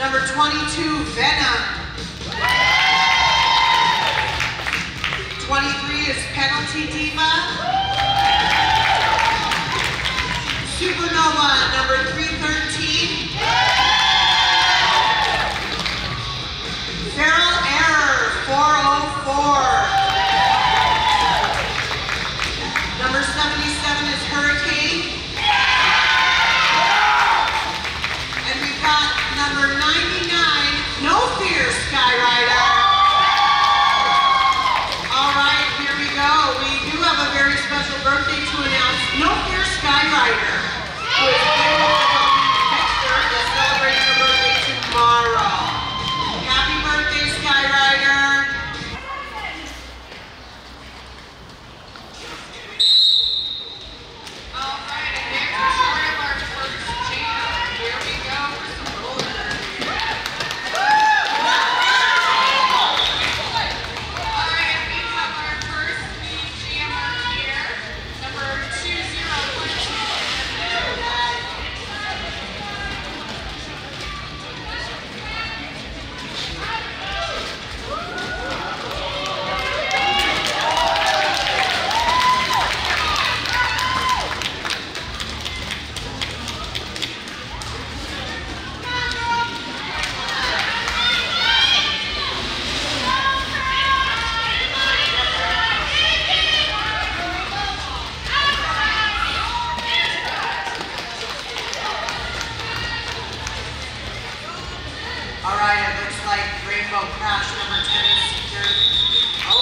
Number 22, Venom. 23 is Penalty Diva. Supernova, number 313. Feral Error, 404. Number 77 is Hurricane. And we've got number 99, No Fear, Skyrider. All right, here we go. We do have a very special birthday to announce. No Fear, Skyrider, who is Dexter, is celebrating her birthday tomorrow. Happy birthday, Skyrider. All right, and next is our first jam. Here we go for some rollers. All right, we have our first speed jammer here, number 2012. All right, it looks like Rainbow Crash number 10 is secured. Oh.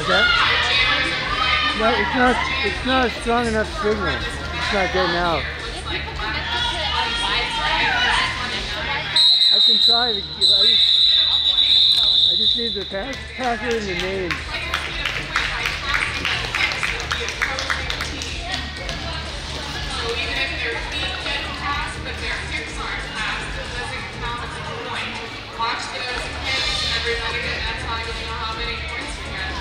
What's that? No, it's not a strong enough signal. It's not getting out. I can try to give, I just need the password and the name. So even if their feet didn't pass, but their kicks aren't passed, it doesn't count as a point. Watch those kicks, everybody, and that's how you know how many points you get.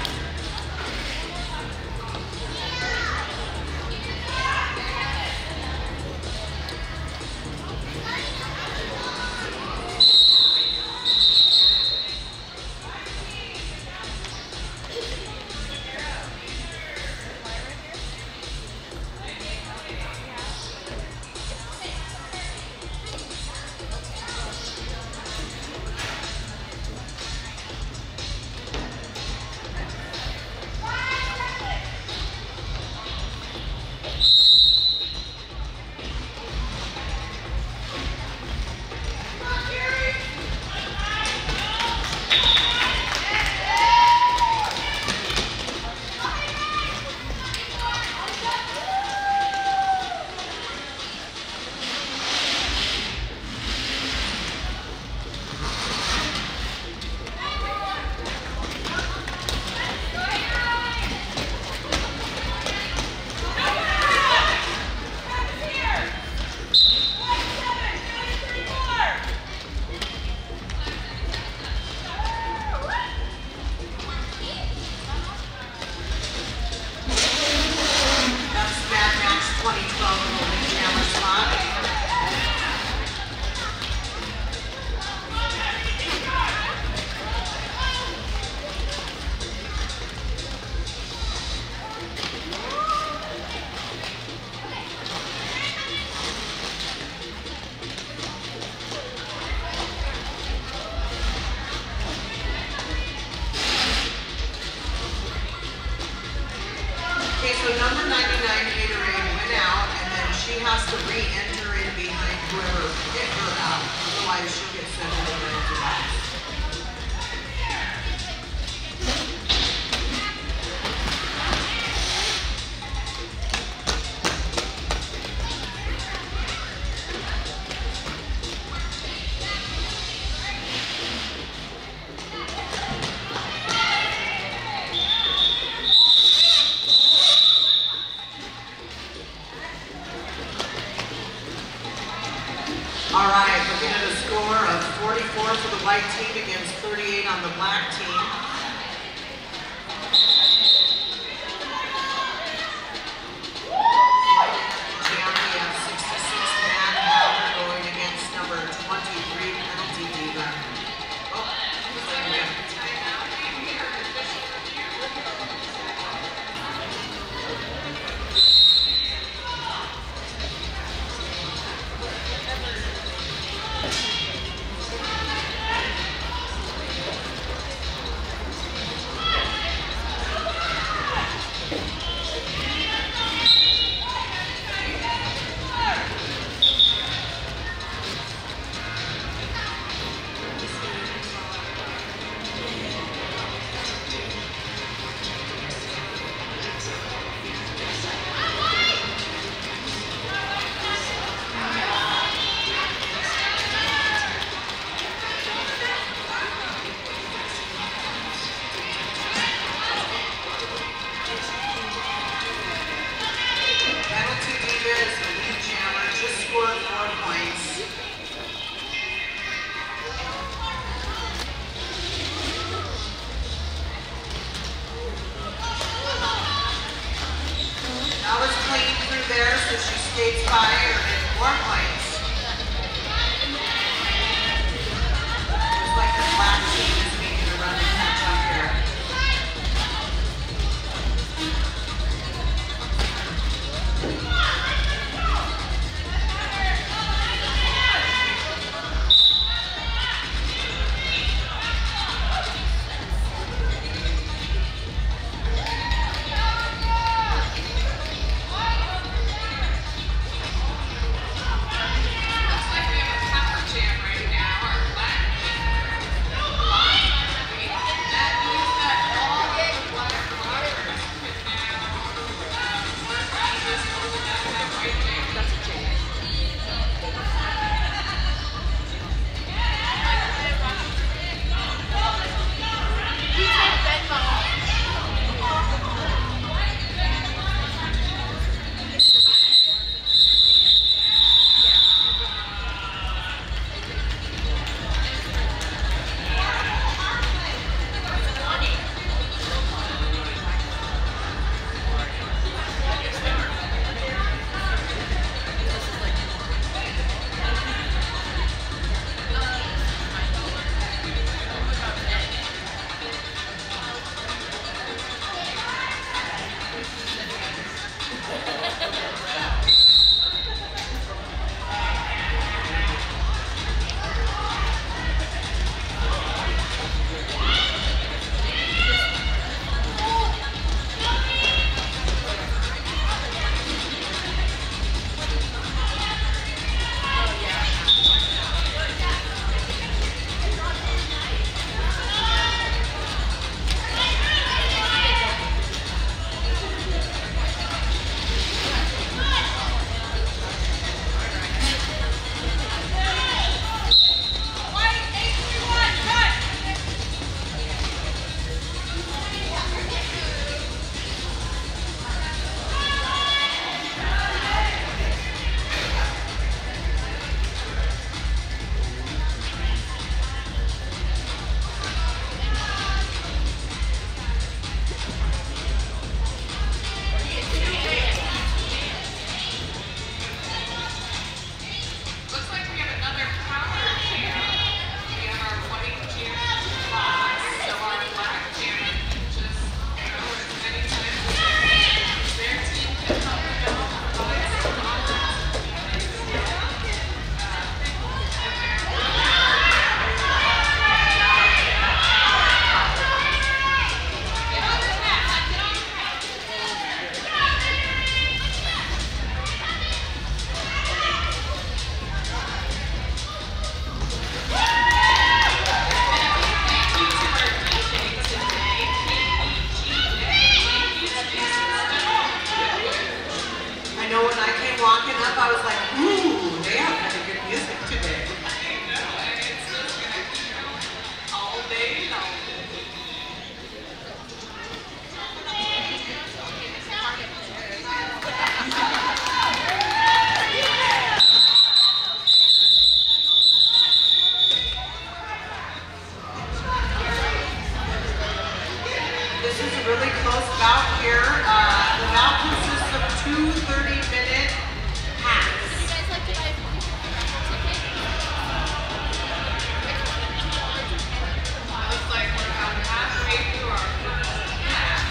Okay, so number 99, Gatorade, went out, and then she has to re-enter in behind whoever hit her out. Otherwise, she'll get sent over into that. All right, looking at a score of 44 for the white team against 38 on the black team. We have 66 Matt Howard going against number 23 Penalty Diva. Oh, looks like we have a timeout here. So she skates by or in 4 points. Looks like the black team is making a run to catch up here. really close bout here. The bout consists of 2 30-minute halves. Would you guys like to buy a ticket? Looks like we're about halfway through our first half.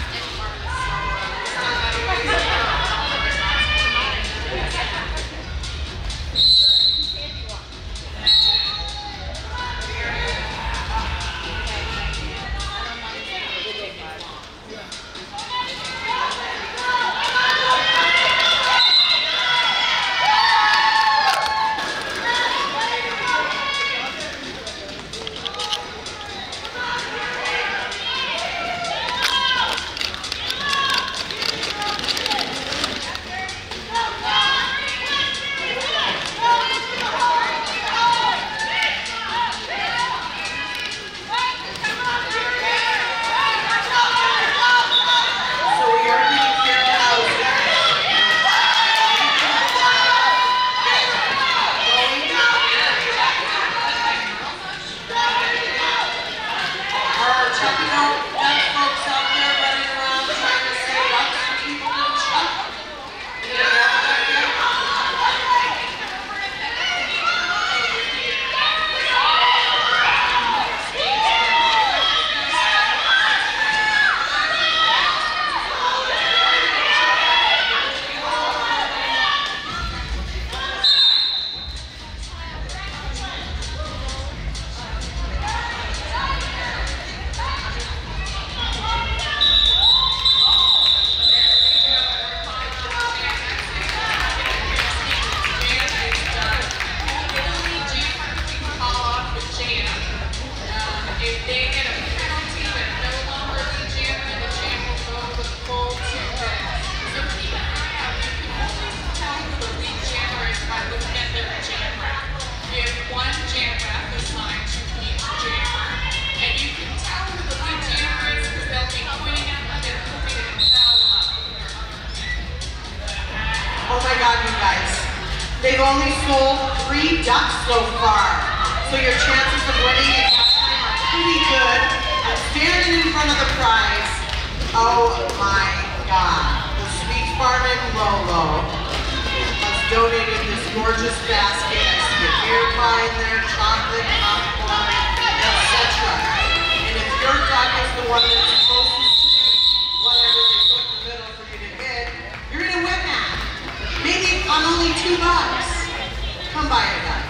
They've only sold 3 ducks so far, so your chances of winning at halftime are pretty good. I'm standing in front of the prize. Oh my God. The Sweet Farm in Lolo has donated this gorgeous basket. I see a beer pie in there, chocolate, popcorn, etc. And if your duck is the one that's closest to whatever they put in the middle for you to hit, you're going to win that. Maybe on only $2. Come buy a duck.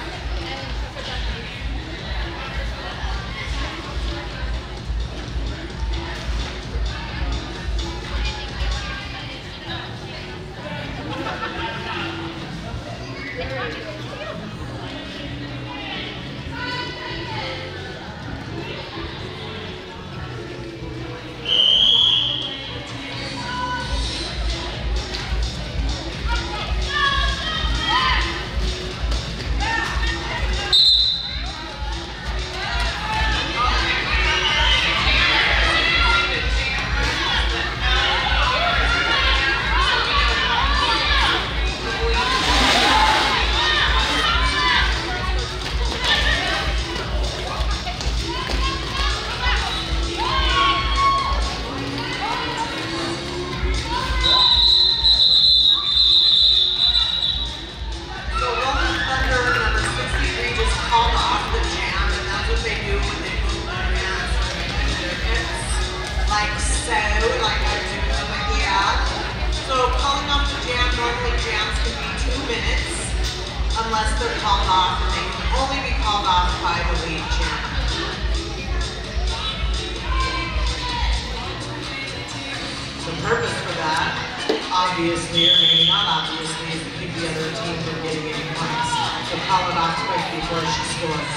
Unless they're called off, and they can only be called off by the lead champion. The purpose for that, obviously, or maybe not obviously, is to keep the other team from getting any points. So call it off quick before she scores.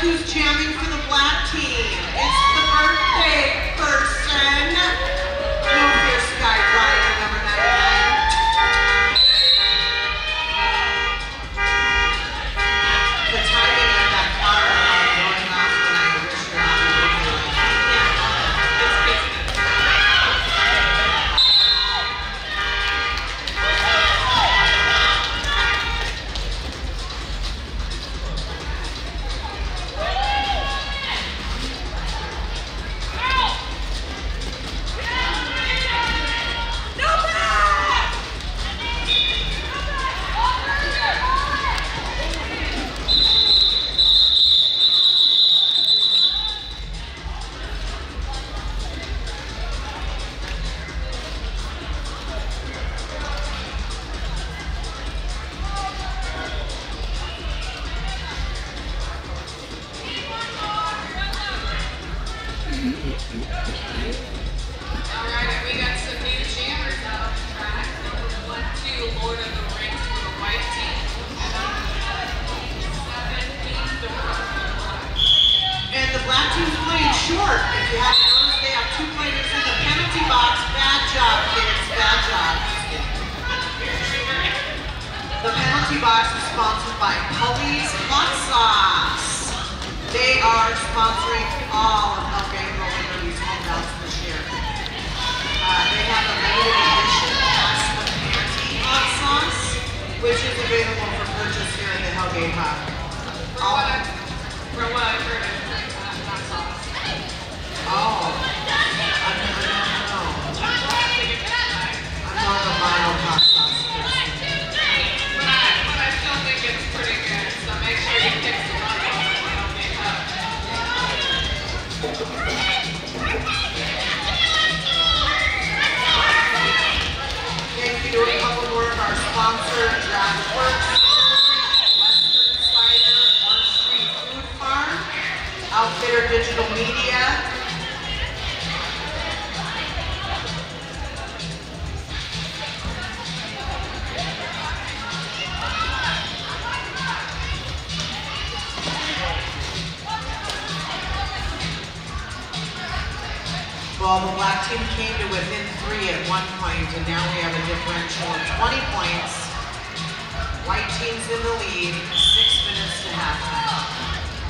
who's jamming for the black team. It's the birthday person. No Fear Sky Rider, number 99. The timing of that car going off when I wish her happy birthday. Yeah, it's crazy. Alright, we got some new jammers out on the track. Number 1, 2, Lord of the Rings for the white team. And number 17, the black. And the black team's playing short. If you haven't noticed, they have 2 players in the penalty box. Bad job, kids. Bad job. The penalty box is sponsored by Hellions Hot Sauce. They are sponsoring all of Hellgate Roller Derby's homebouts this year. They have a limited edition Pass the Panty hot sauce, which is available for purchase here in the Hellgate Hub. From what I've heard, it's hot sauce. Oh, I don't know. I'm not a mild hot sauce person. But I still think it's pretty good, so make sure you pick some hot sauce when you don't make up. Thank you to a couple more of our sponsors, Draftworks, Western Cider, Orange Street Food Farm, Outfitter Digital Media. Well, the black team came to within 3 at one point, and now we have a differential of 20 points. White team's in the lead, 6 minutes to halftime.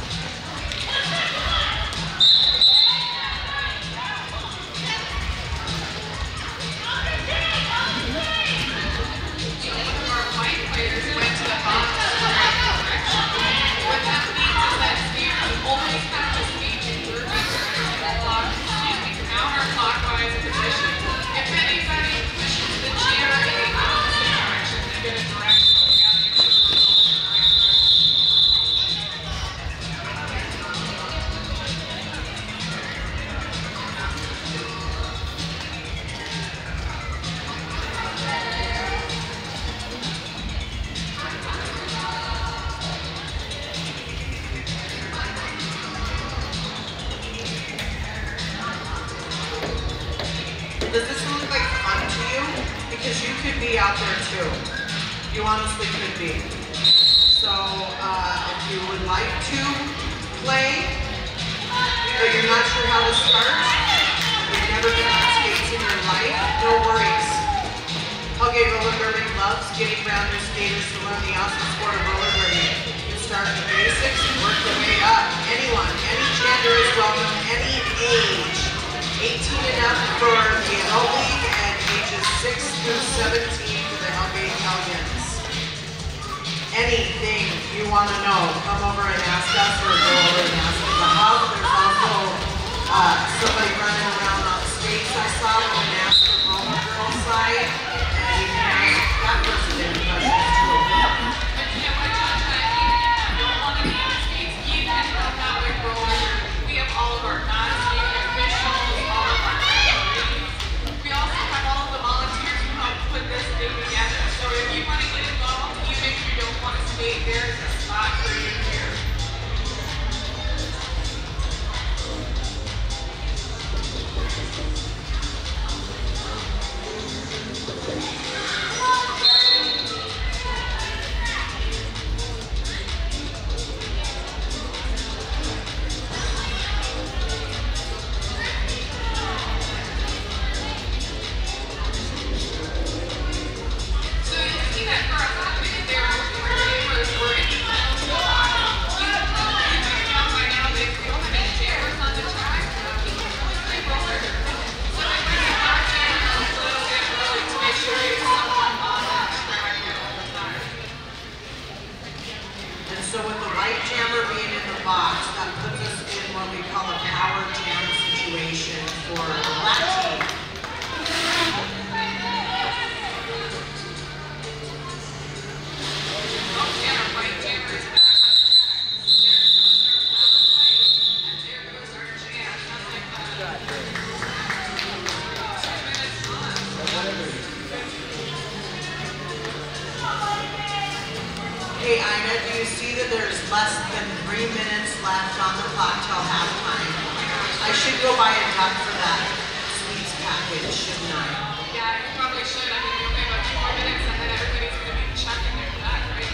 Our white players went to the box in the right direction. What that means is that spears only have to speed in third counterclockwise position. If anybody pushes the chair in the opposite direction, they get a direction. We gotta make sure we're going in the right direction. Does this look like fun to you? Because you could be out there too. You honestly could be. So if you would like to play, but you're not sure how to start, you've never been on skates in your life, no worries. Hellgate Roller Derby loves getting grounders skaters to learn the awesome sport of roller derby. You start at the basics and work your way up. Anyone, any gender is welcome, any age. 18 and up for the adult league and ages 6 through 17 for the Hellgate Hellions. Anything you want to know, come over and ask us or go over and ask the hub. There's also somebody running around on skates I saw with an ask the roller girl side, and you can ask that person any questions too. And we're talking about even if you don't want to be on skates, you can help out with roller derby. We have all of our non-skating officials, all of our referees. We also have all of the volunteers who help put this thing together. So if you want to get involved, even if you don't want to skate, there is a spot for you here. So with the white jammer being in the box, that puts us in what we call a power jam situation for the black team. Hey Ina, do you see that there's less than 3 minutes left on the clock till halftime? I should go buy a duck for that sweets package, shouldn't I? Yeah, you probably should. I mean, we only have 2 more minutes and then everybody's going to be checking their duck, right?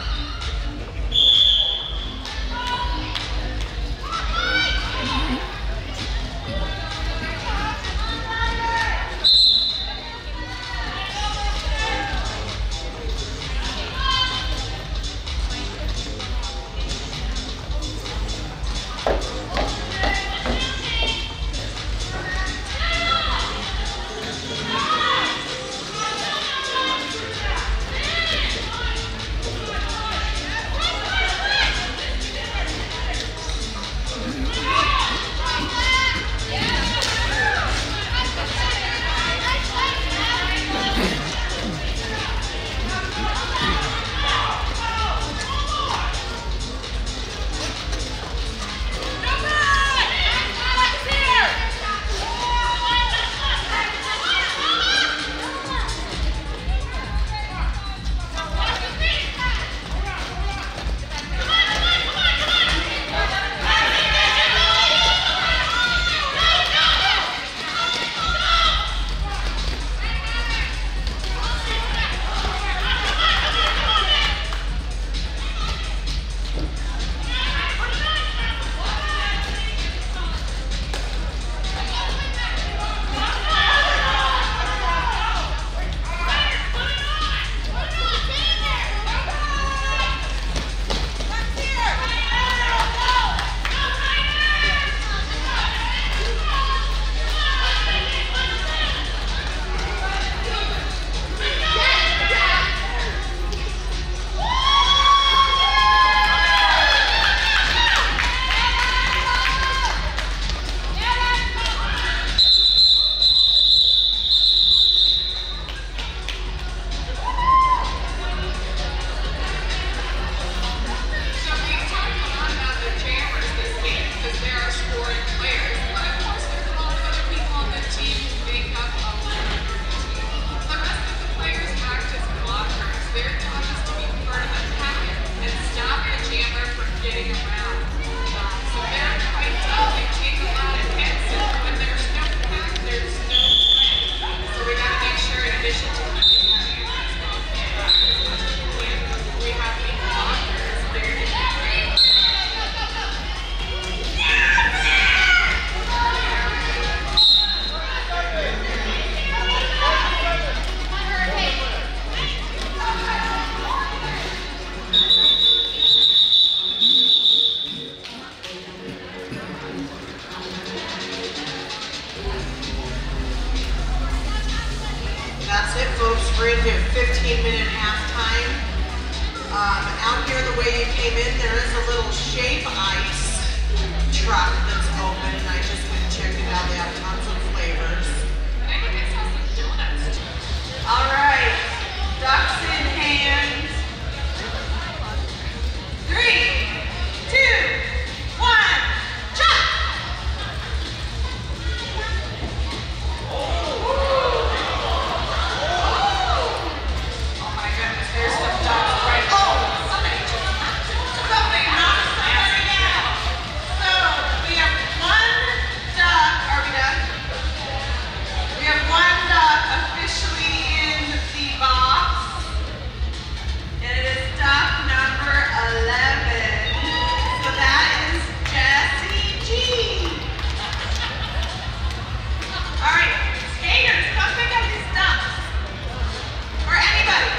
That's it, folks. We're into 15-minute halftime. Out here, the way you came in, there is a little Shape Ice truck that's open, and I just went and checked it out. They have tons of flavors. I think I saw some donuts too. All right, ducks in hand. 3, 2, 1, jump! Oh my goodness, there's some ducks right. Oh, somebody knocked somebody down. So we have one duck. Are we done? We have one duck officially in the box, and it is duck number 11. So that is Jessie G. All right, skaters, come pick up these ducks. Or anybody.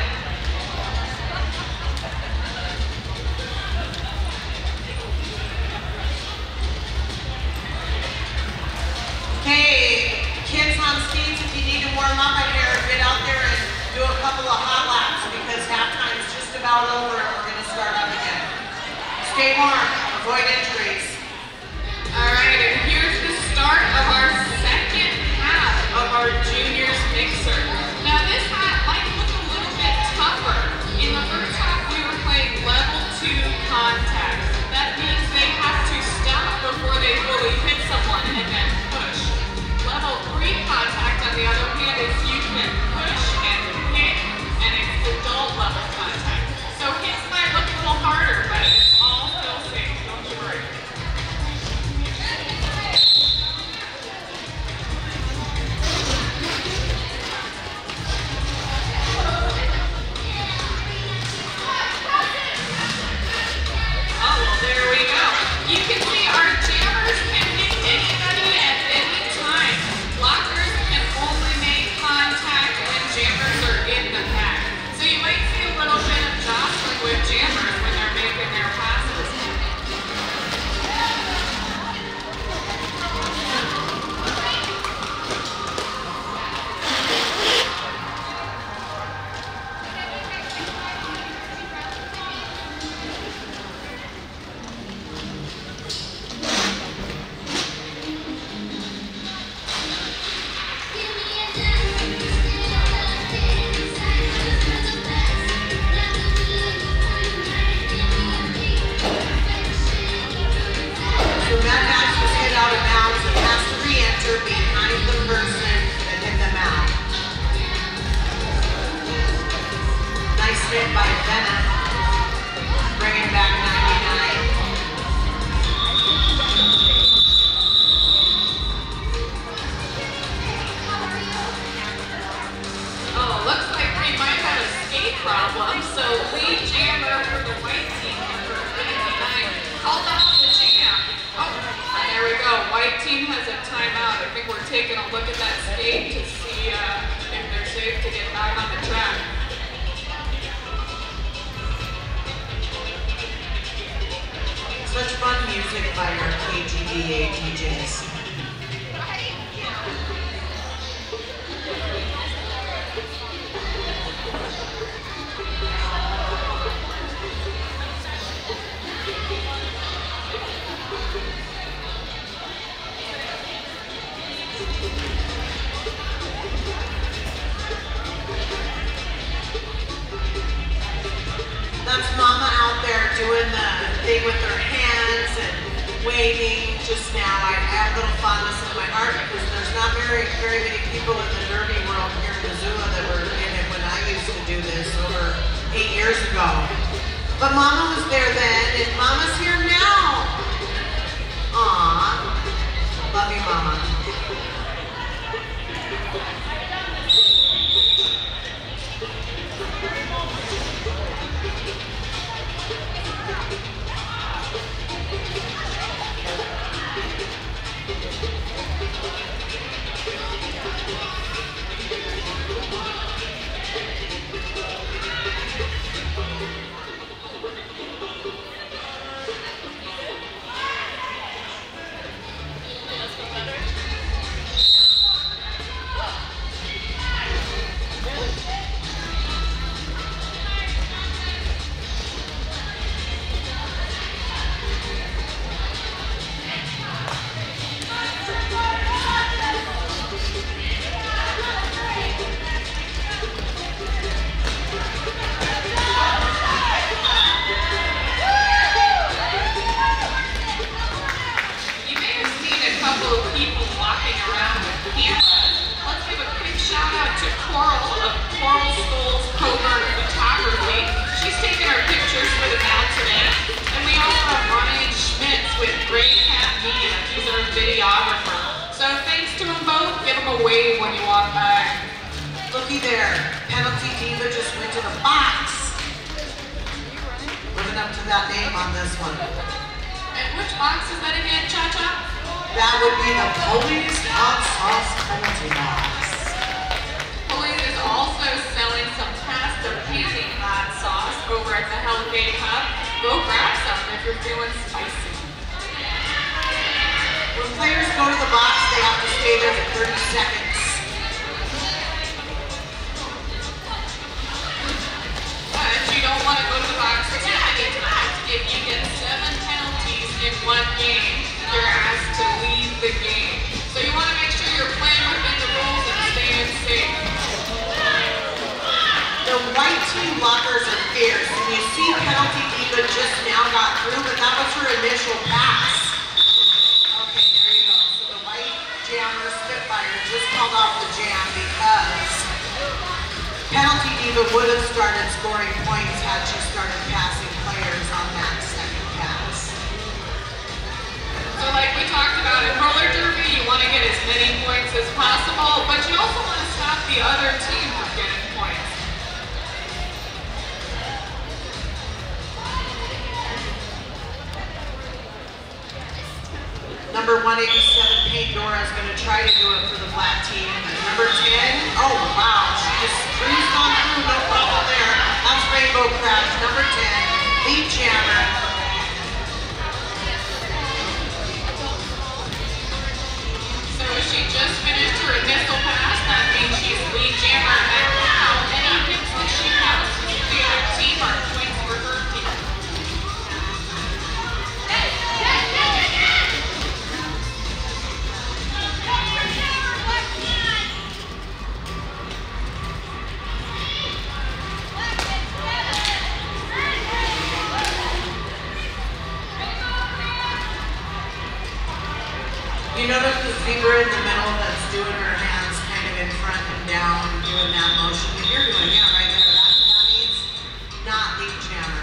Hey, kids on skates, if you need to warm up out here, get out there and do a couple of hot laps because halftime's just about over and we're going to start up again. Stay warm. Avoid injuries. All right, and here's the start of our second half of our juniors mixer. Now this half might look a little bit tougher. In the first half, we were playing level 2 contact. That means they have to stop before they fully hit someone and then push. Level 3 contact, on the other hand, is you can push and hit, and it's adult level contact. So hits might look a little harder, but it's all still safe. Don't you worry. Oh, well, there we go. You can see our jammers can hit anybody at any time. Blockers can only make contact when jammers are in the pack. So you might see a little bit of jostling with jammers when they're making their passes. So that match was hit out of bounds and has to re-enter behind the person that hit them out. Nice hit by Bennett. Bringing back 99. Oh, looks like we might have a skate problem. So lead jammer for the white team, number 99, called off the jam. Oh, there we go. White team has a timeout. I think we're taking a look at that skate to see if they're safe to get back on the track. Such fun music by our KGBA DJs. That's Mama out there doing the thing with her hands and waving just now. I have a little fondness in my heart because there's not very many people in the derby world here in Missoula that were in it when I used to do this over 8 years ago. But Mama was there then, and Mama's here now. Aw, love you, Mama. wave when you walk by. Looky there, penalty diva just went to the box. Living up to that name on this one. And which box is that again, Cha-Cha? That would be the Police hot sauce penalty box. Police is also selling some pasta pizzi hot sauce over at the Hellgate Hub. Go grab some if you're feeling spicy. When players go to the box, they have to stay there for 30 seconds. But you don't want to go to the box too many times. If you get 7 Geneva would have started scoring points had she started passing players on that second pass. So like we talked about in roller derby, you want to get as many points as possible, but you also want to stop the other team from getting points. Number 187, Pandora, is going to try to do it for the black team. Number 10, oh wow, she just cruised on through, no problem there. That's Rainbow Crash. Number 10, lead jammer. So she just finished her initial pass, that means she's lead jammer, and now any hits that she has with the other team are points for her team. You notice the zebra in the middle that's doing her hands kind of in front and down, doing that motion that you're doing, yeah, right there. That means not lead jammer.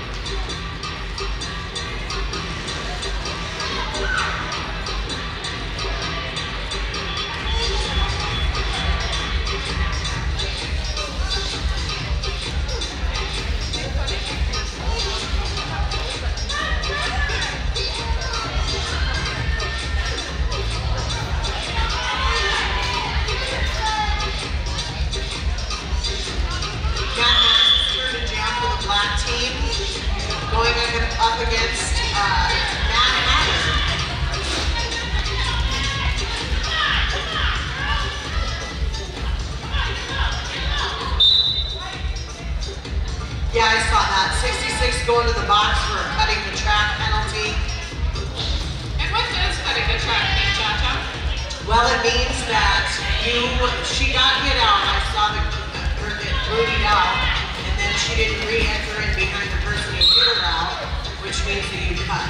Going up against Mad Hatter. Yeah, I saw that. 66 going to the box for a cutting the track penalty. And what does cutting the track mean, Cha-Cha? Well, it means that she got hit out. I saw her get booted out, and then she didn't re-enter in behind the person who hit her out, which means that you cut.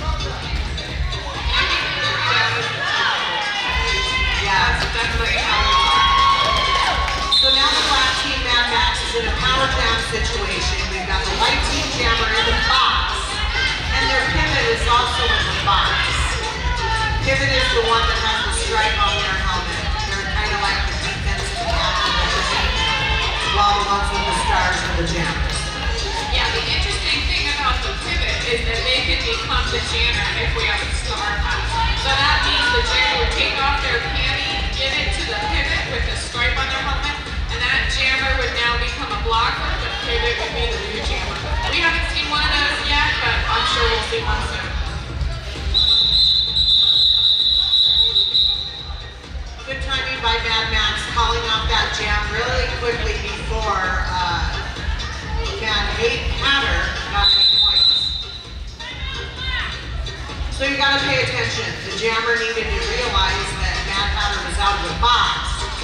Yeah, that's definitely how we talk. So now the black team, Mad Max, is in a power jam situation. We've got the white team jammer in the box, and their pivot is also in the box. Pivot is the one that has the stripe on their helmet. They're kind of like the defensive captain of the team, while the ones with the stars are the jammers. Yeah, the interesting thing about the pivot is that they can become the jammer if we have a star pass. So that means the jammer would take off their panty, give it to the pivot with the stripe on their helmet, and that jammer would now become a blocker. The pivot would be the new jammer. We haven't seen one of those yet, but I'm sure we'll see one soon. Good timing by Mad Max, calling off that jam really quickly before Mad Hatter got any points. So you gotta pay attention. The jammer needed to realize that Mad Hatter was out of the box.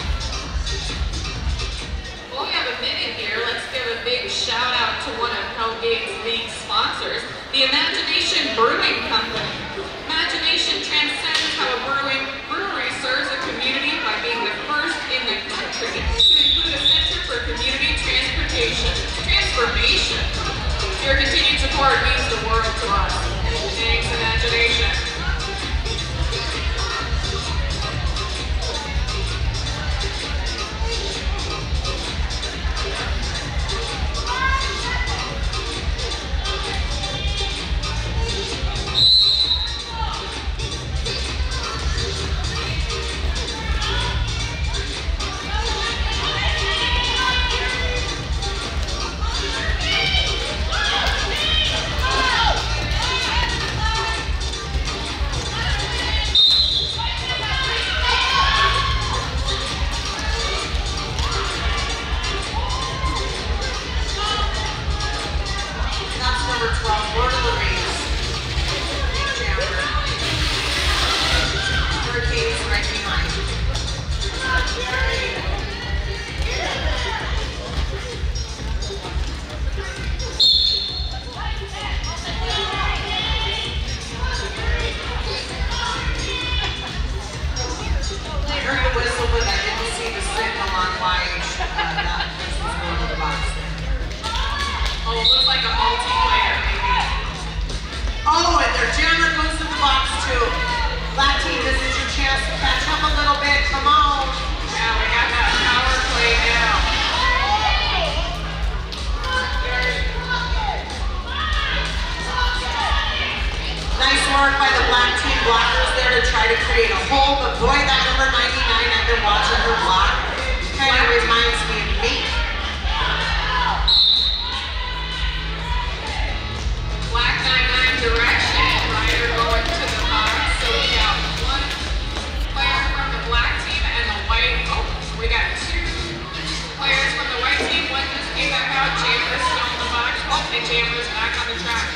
Well, we have a minute here. Let's give a big shout out to one of Hellgate's league sponsors, the Imagination Brewing Company. Imagination transcends how a brewery serves a community by being the first in the country to include a Center for Community Transformation. Your continued support means the world to us. Thanks, Imagination. I heard the whistle, but I didn't see the signal on why that person was going to the box. work by the black team blockers there to try to create a hole, but boy, that number 99, I've been watching her block, kind of reminds me of me. Black 99 direction, Ryder going to the box. So we got one player from the black team and the white. Oh, we got two players from the white team. One just came back out. Jammer's still in the box. Oh, and Jammer's back on the track.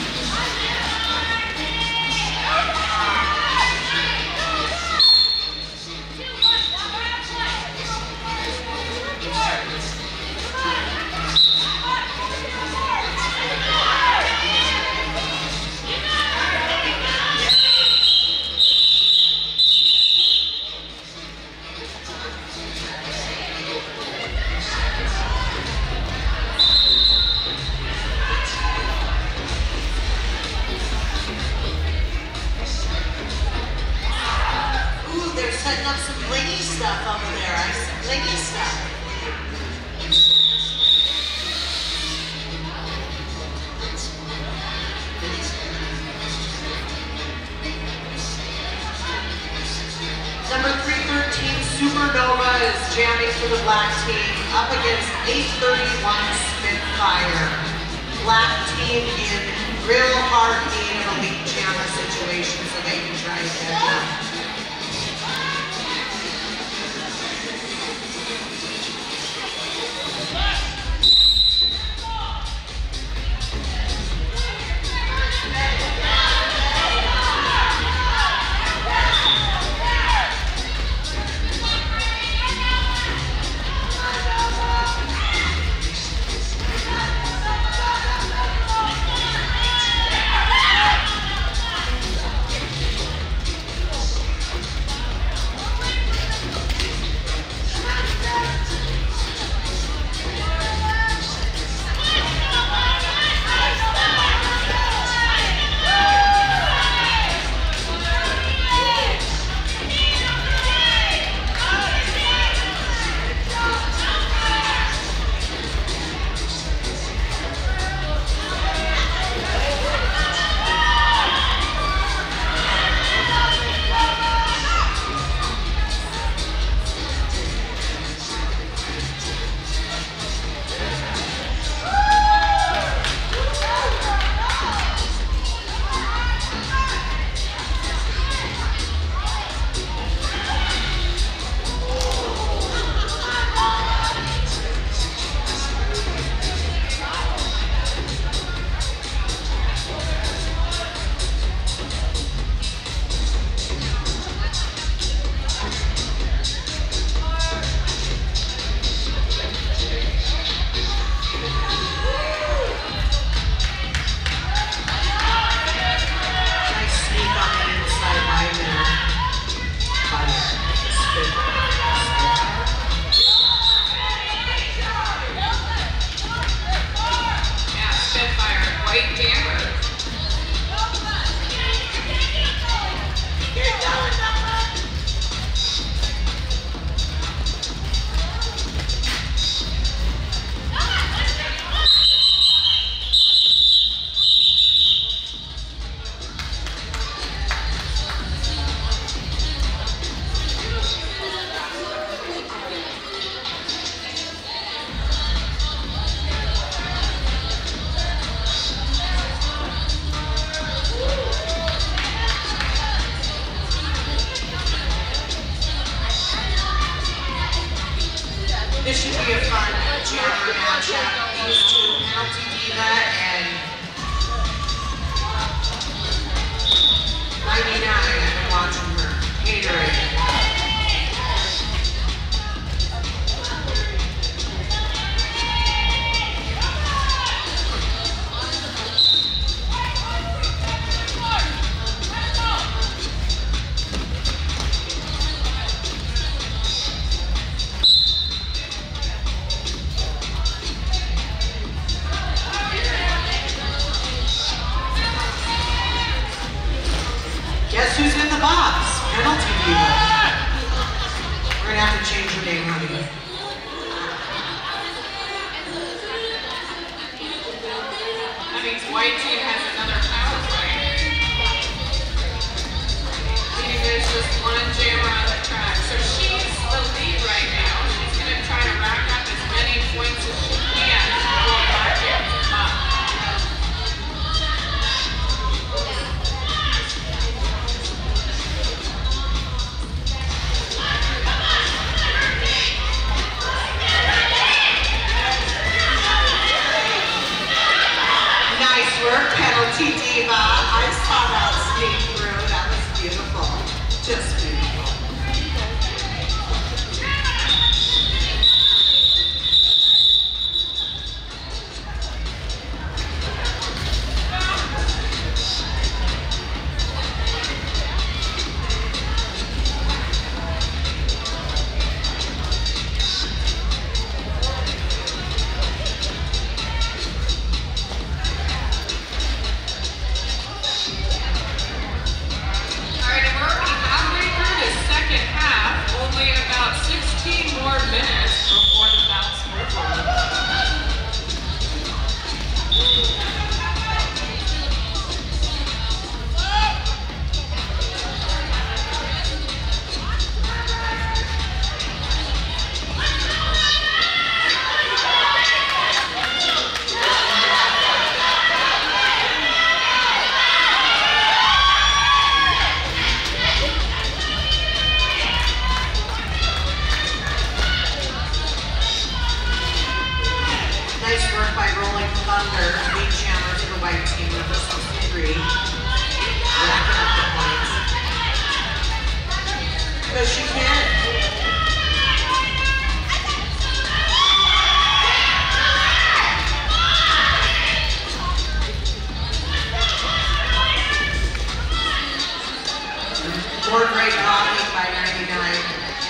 Number 313, Supernova is jamming for the black team up against 831 Spitfire. Black team in real hard need of a lead jammer situation so they can try to catch up. This should be a fun jammer matchup. These two, Penalty Diva and 99. I've been watching her. Haterade. Guess who's in the box? Penalty Diva. We're gonna have to change her name, honey. That means white team has another power play. Safety diva. I saw that sneak through. That was beautiful. Just beautiful. More great coffee by 99.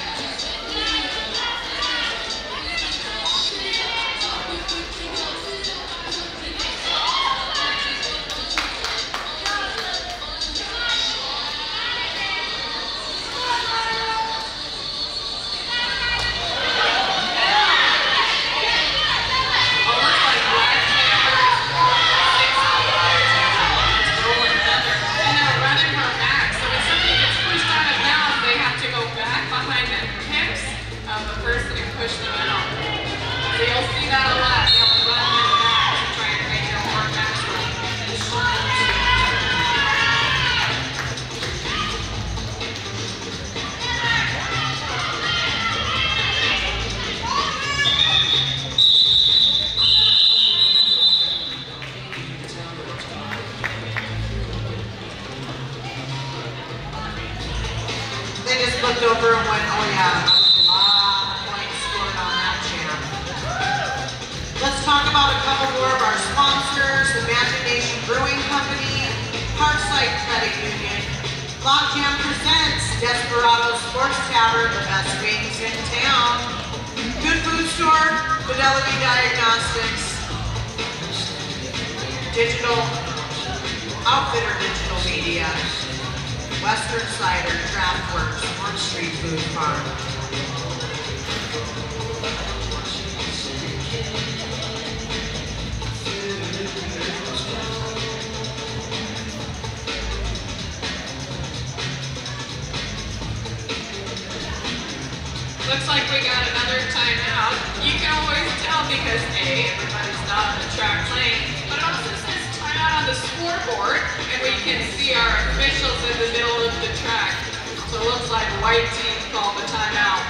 Looked over and went, oh yeah, that was a lot of points scored on that champ. Let's talk about a couple more of our sponsors: Imagination Brewing Company, Parkside Credit Union, Logjam presents Desperado Sports Tavern, the best wings in town, Good Food Store, Fidelity Diagnostics, Digital Outfitter Digital Media, Western Cider, Craftworks, Warm Street Food Farm. Looks like we got another timeout. You can always tell because A, everybody's not on the track lane, but it also says timeout on the scoreboard, and we can see our officials in the middle of the track. So it looks like white team called the timeout.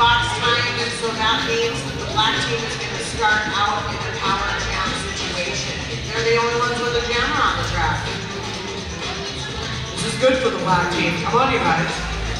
box time, and so that means that the black team is going to start out in a power jam situation. They're the only ones with a jammer on the track. This is good for the black team. Come on, you guys.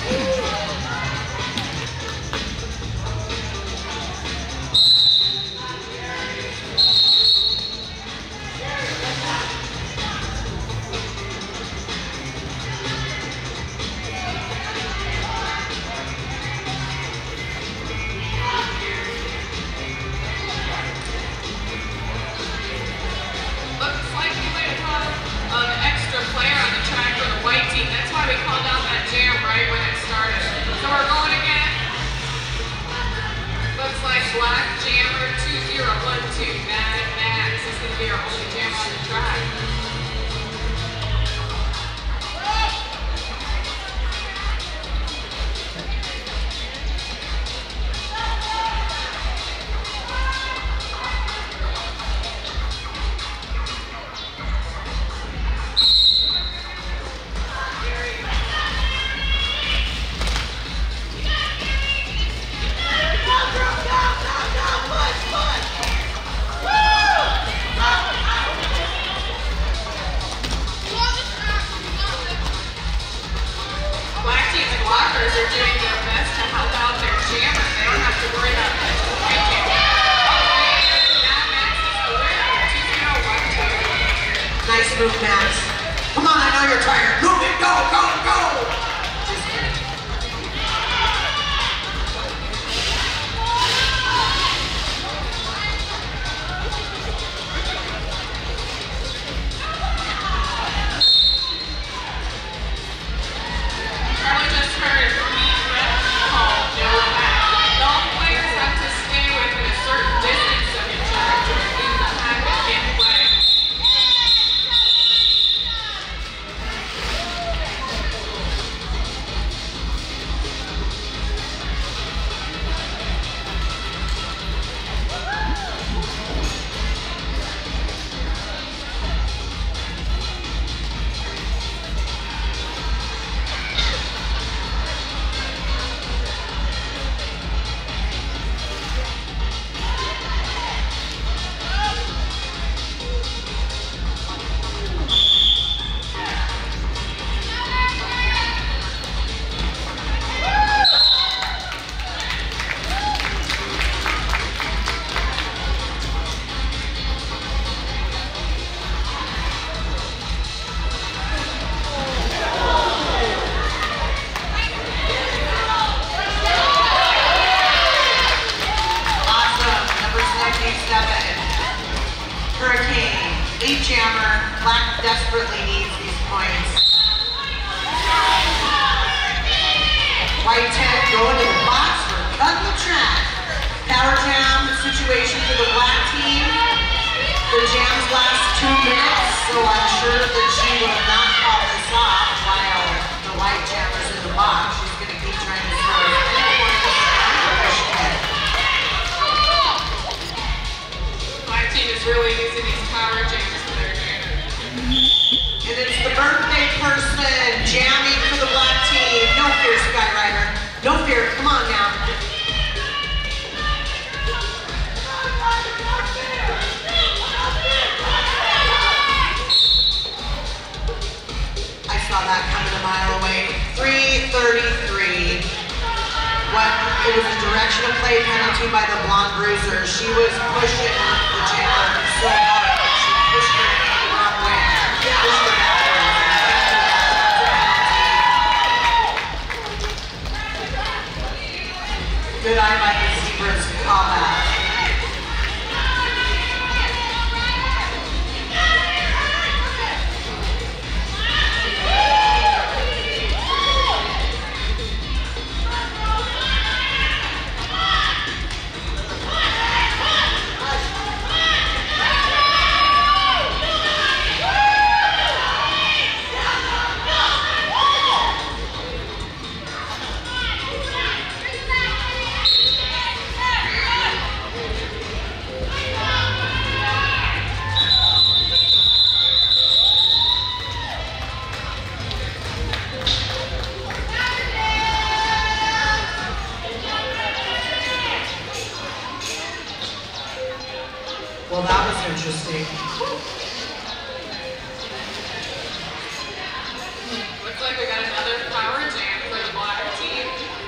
Black Jammer 2012, Mad Max. This is going to be our only jam on the track. They're doing their best to help out their jammers. They don't have to worry about catching the white jammer. Mad Max is the winner, 2012. Nice move, Max. Come on, I know you're tired. Move it, go, go, go! Lead jammer, black desperately needs these points. White 10 going to the box for cutting the track. Power jam situation for the black team. The jams last 2 minutes, so I'm sure that she will not call this off while the white jammer's in the box. She's going to keep trying to score as many points as she can. Black team is really using these power jams. And it's the birthday person jamming for the black team. No fear, Skyrider. No fear. Come on now. I saw that coming a mile away. 3:33. It was a directional play penalty by the blonde bruiser. She was pushing the jammer so hard. She pushed her the wrong way. Pushed her good eye by the Zebras to call that. was interesting. Looks like we got another power jam for the black team.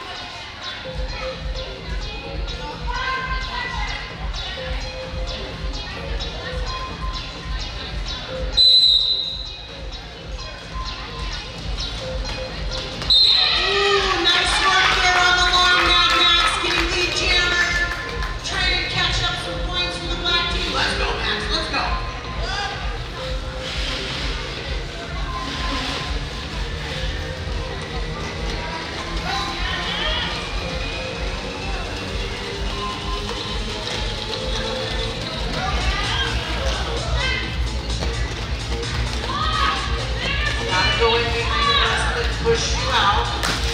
Push you out.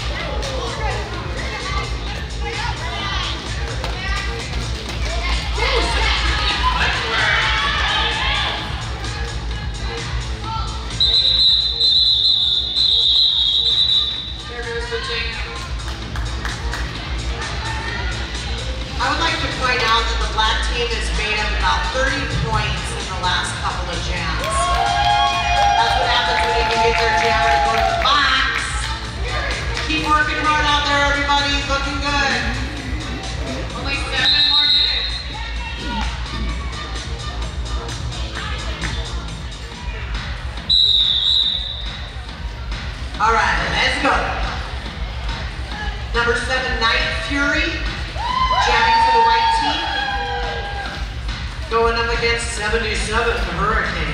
There goes the jam. I would like to point out that the black team has made up about 30 points in the last couple of jams. That's what happens when you can get their jammer to go to the box. Keep working hard out there, everybody. Looking good. Only 7 more minutes. All right, let's go. Number 7, Night Fury, jamming for the white team. Going up against 77, Hurricane.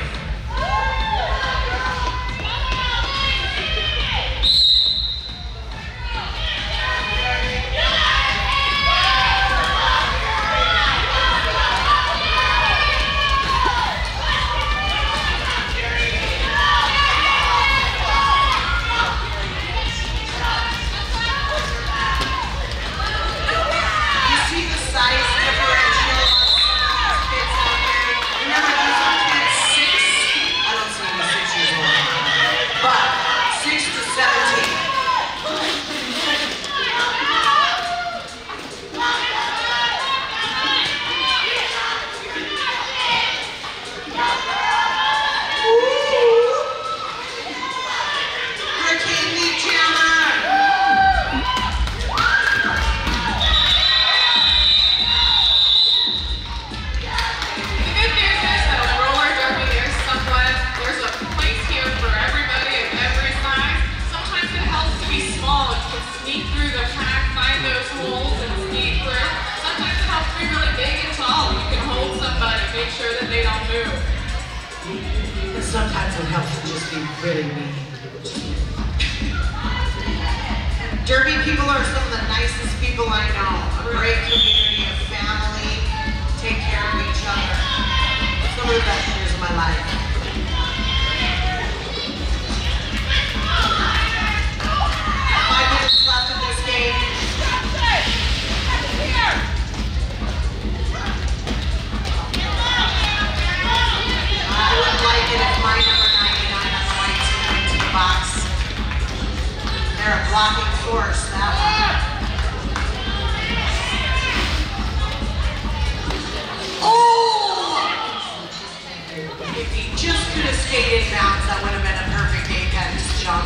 Sometimes it helps to just be really mean. Derby people are some of the nicest people I know. A great community, a family, take care of each other. Some of the best years of my life. 5 minutes left in this game. I wouldn't like it if my number 99 on the white team went to the box. They're a blocking force, that one. Oh! If he just could have stayed in bounds, that would have been a perfect apex jump.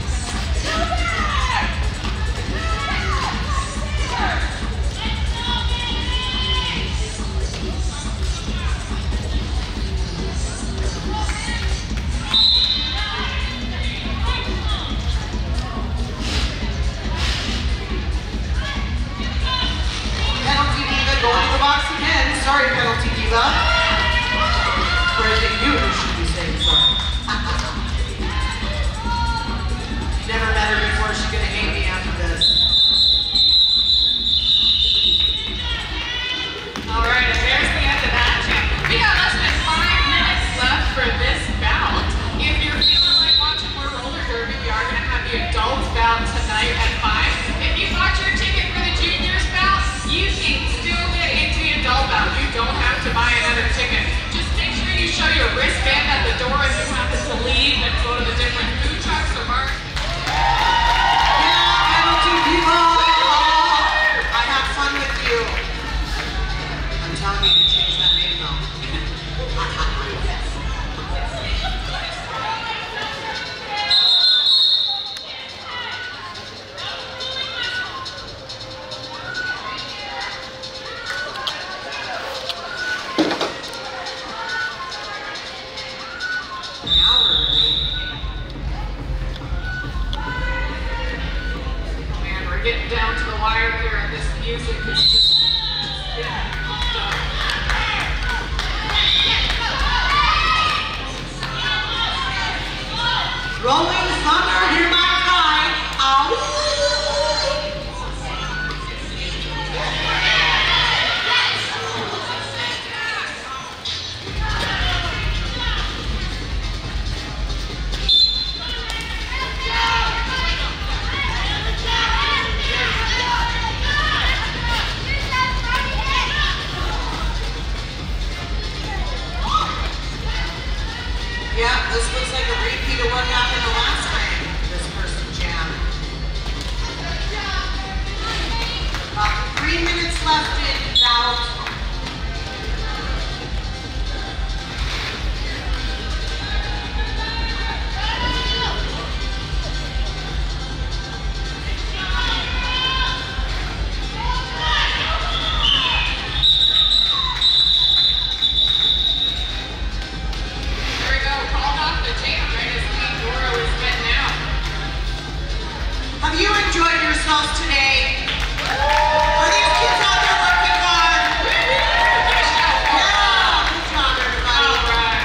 Going to the box again. Sorry, penalty diva. Or is it you who should be saying sorry? Never met her before. She's going to hate me after this. All right, and there's the end of that jam. We got less than 5 minutes left for this bout. If you're feeling like watching more roller derby, we are going to have the adults bout tonight at 5. If you bought your ticket for the juniors bout, you can still get into the adult bout. You don't have to buy another ticket. Just make sure you show your wristband at the door if you happen to leave and go to the different food trucks or bars. getting down to the wire here, and this music is just getting pumped up. Rolling thunder, hear my cry. Ow! Yeah, this looks like a repeat of what happened the last time this person jammed. About 3 minutes left in Bout. Have you enjoyed yourselves today? Are these kids out there working hard? Yeah, good job, everybody. All right.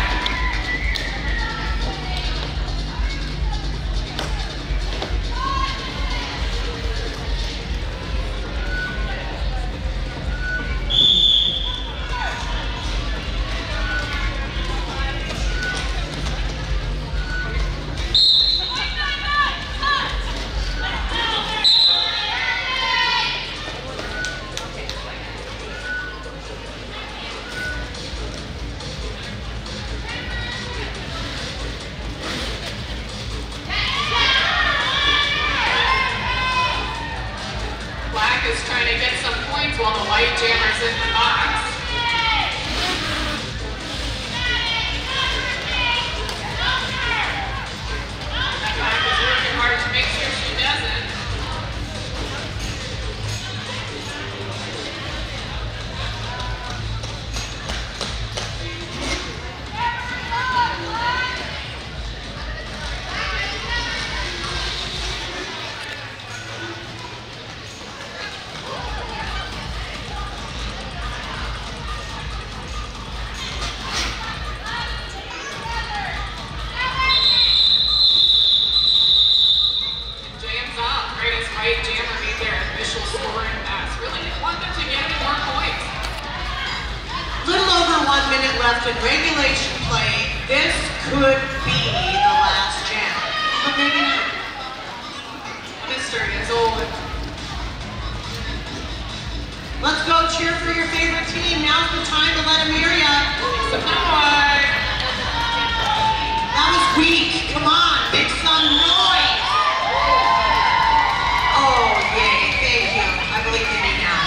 Is trying to get some points while the white jammer's in the box. That Black is working hard to make sure she doesn't. White jammer made their official scoring pass. Really didn't want them to get any more points. Little over 1 minute left in regulation play. This could be the last jam, but maybe not. Mystery is old. Let's go cheer for your favorite team. Now's the time to let them hear ya. Supply. That was weak. Come on, make some noise. Oh, yay, thank you. I believe in you now.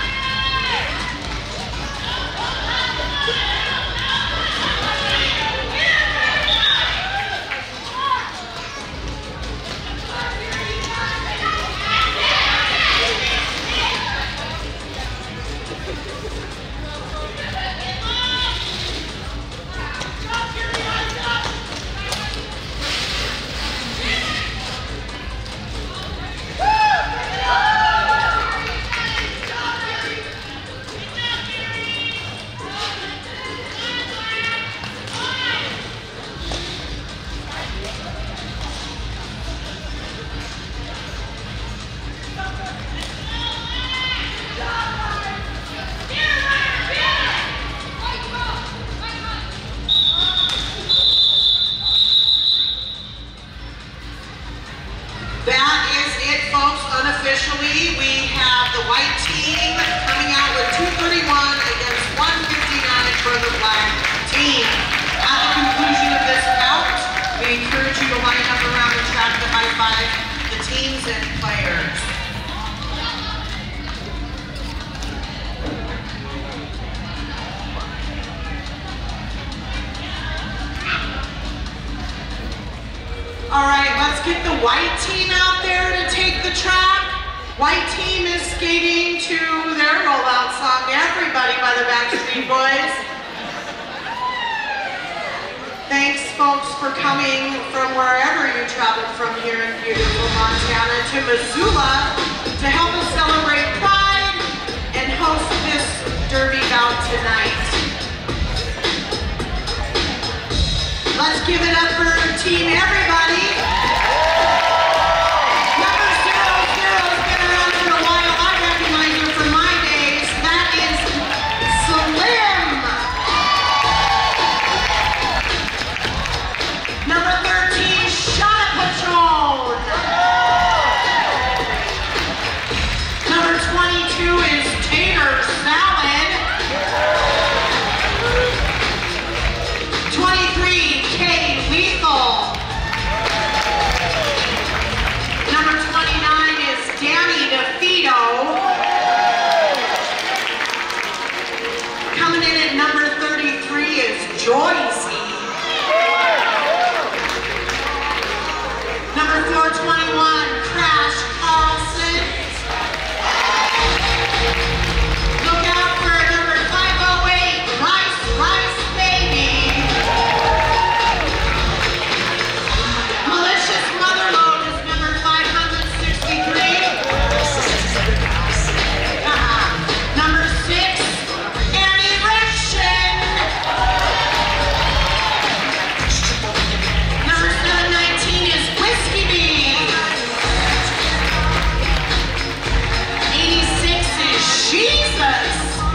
That is it, folks. Unofficially, we have the white team coming out with 231 against 159 for the black team. At the conclusion of this bout, we encourage you to line up around the track to high-five the teams and players. All right, let's get the white team out there to take the track. White team is skating to their rollout song, Everybody by the Backstreet Boys. Thanks, folks, for coming from wherever you traveled from here in beautiful Montana to Missoula to help DeFito. Coming in at number 33 is Joycey. Number 421, Crash Carlson. Look out for number 508, Rice Baby. Malicious Motherload is number 563. Number 6, An Erection. Number 719 is Whiskey Bee. 86 is Jesus.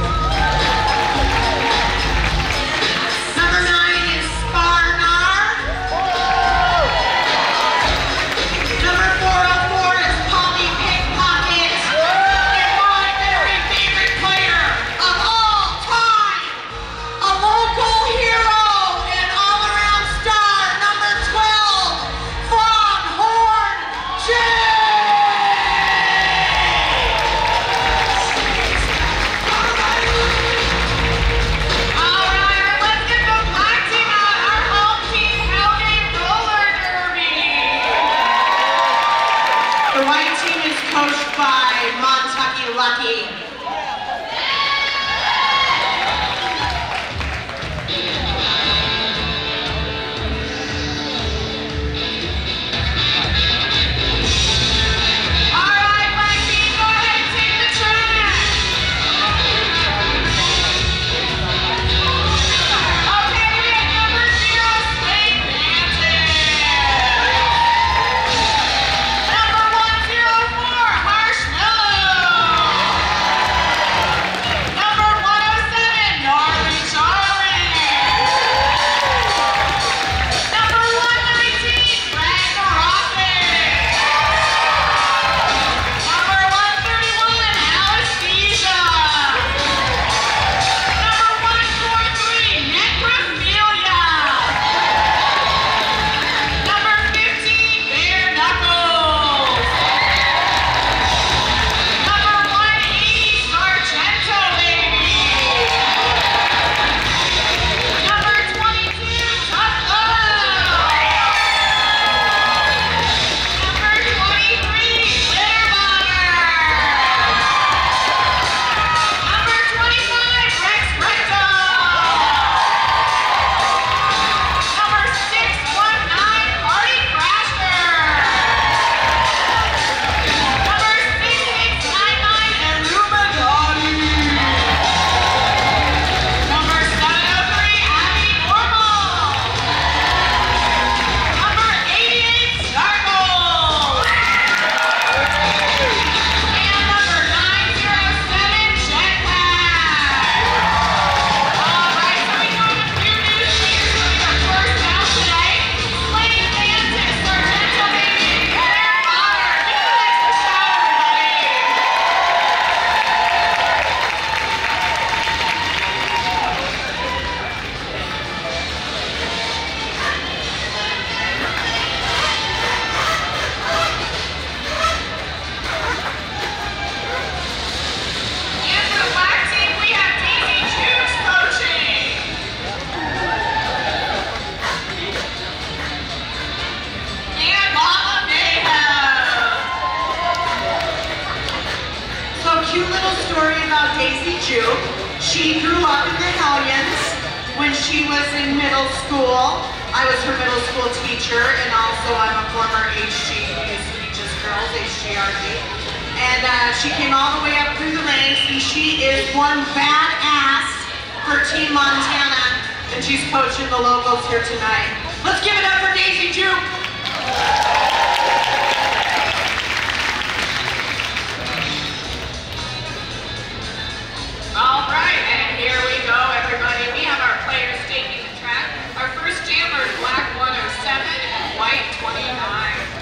Number 9 is Sparnar. Number 404 is Polly Pickpocket. And my very favorite player of all time, a local hero and all-around star, number 12, Foghorn Jay. All right, let's get the black team out. Our home team, Hellgate Roller Derby. The white team is coached by Montucky Lucky. All right, black team, go ahead and take the track. Okay, we have number 0, Slate Mantis. Number 104, Marshmallow. Number 107, Gnarly Charlie. Number 119, Ragnarok. Number 131, Anesthesia. Number 143, Necrophilia. Number 15, Bare Knuckles. Number 180, Sargento Baby. Number 22, Tough Love. Number 23, Glitterbomber. Number 25, Rex Recto. Number 619, Party Crasher. Number 6699, Illuminati. Number 703, Abby Normal. Number 88, Stargold. And number 907, Jetpack. All right, so we got a few new cheers doing our first out today. Slate Mantis, Sargento Baby, and Claire Potter. Give an extra shout, everybody. And for the black team, we have Daisy Jukes coaching. And Mama Mayhem. So, cute little story about Daisy Juke. She grew up in the Hellions when she was in middle school. I was her middle school teacher, and also I'm a former HG who used to be just girls, HGRD. And she came all the way up through the ranks, and she is one badass for Team Montana, and she's coaching the locals here tonight. Let's give it up for Daisy Juke. All right, and here we go, everybody. We have our players taking the track. Our first jammer is black 107 and white 29.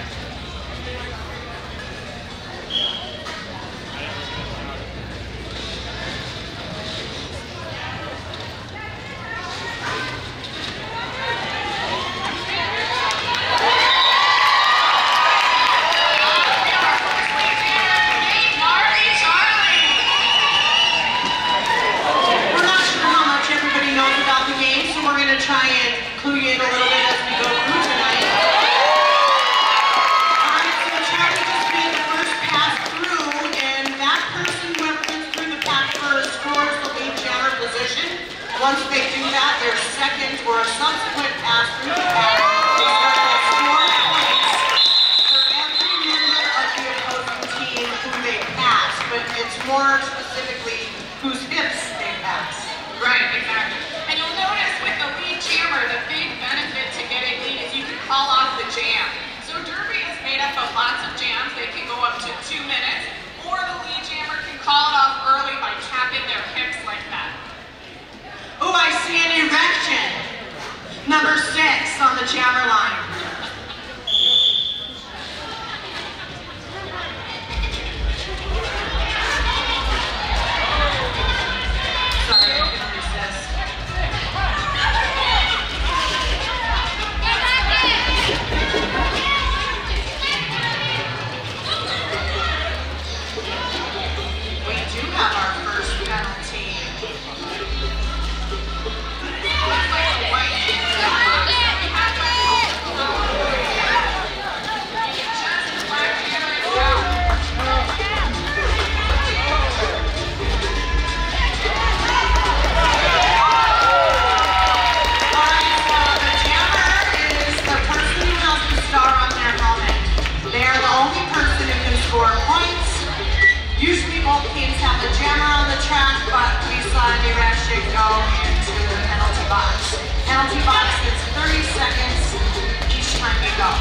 Once they do that, their second or a subsequent pass through the pack is going to score points for every member of the opposing team who they pass, but it's more specifically whose hips they pass. Right, exactly. And you'll notice with the lead jammer, the big benefit to getting lead is you can call off the jam. So Derby is made up of lots of jams. They can go up to 2 minutes, or the lead jammer can call it off early by tapping their hips like that. Oh, I see an erection. Number 6 on the jammer line. Sorry, I couldn't resist. We do have our first penalty. Looks like a white jammer. Just black jammer is out. The jammer is the person who has the star on their helmet. They are the only person who can score points. Usually both teams have the jammer on the track, but we saw an erection go into the penalty box. Penalty box is 30 seconds each time you go.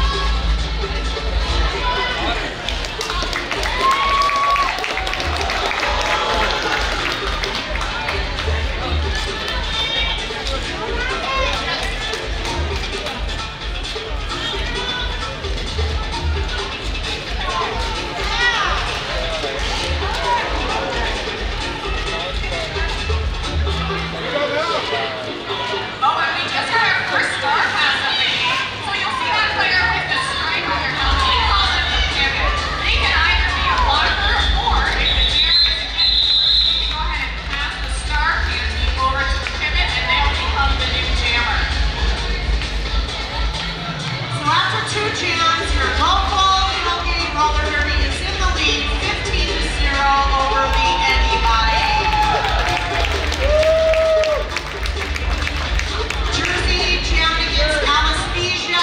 Oh, and we just had our first star pass of the game. So you'll see that player with the stripe on their helmet. We call them the pivot. They can either be a blocker, or if the jammer isn't getting through, you can go ahead and pass the star candy over to the pivot, and they'll become the new jammer. So after 2 jams, your local Hellgate roller derby is in the lead, 15-0 over the Anybody. Jersey jammed against Anesthesia.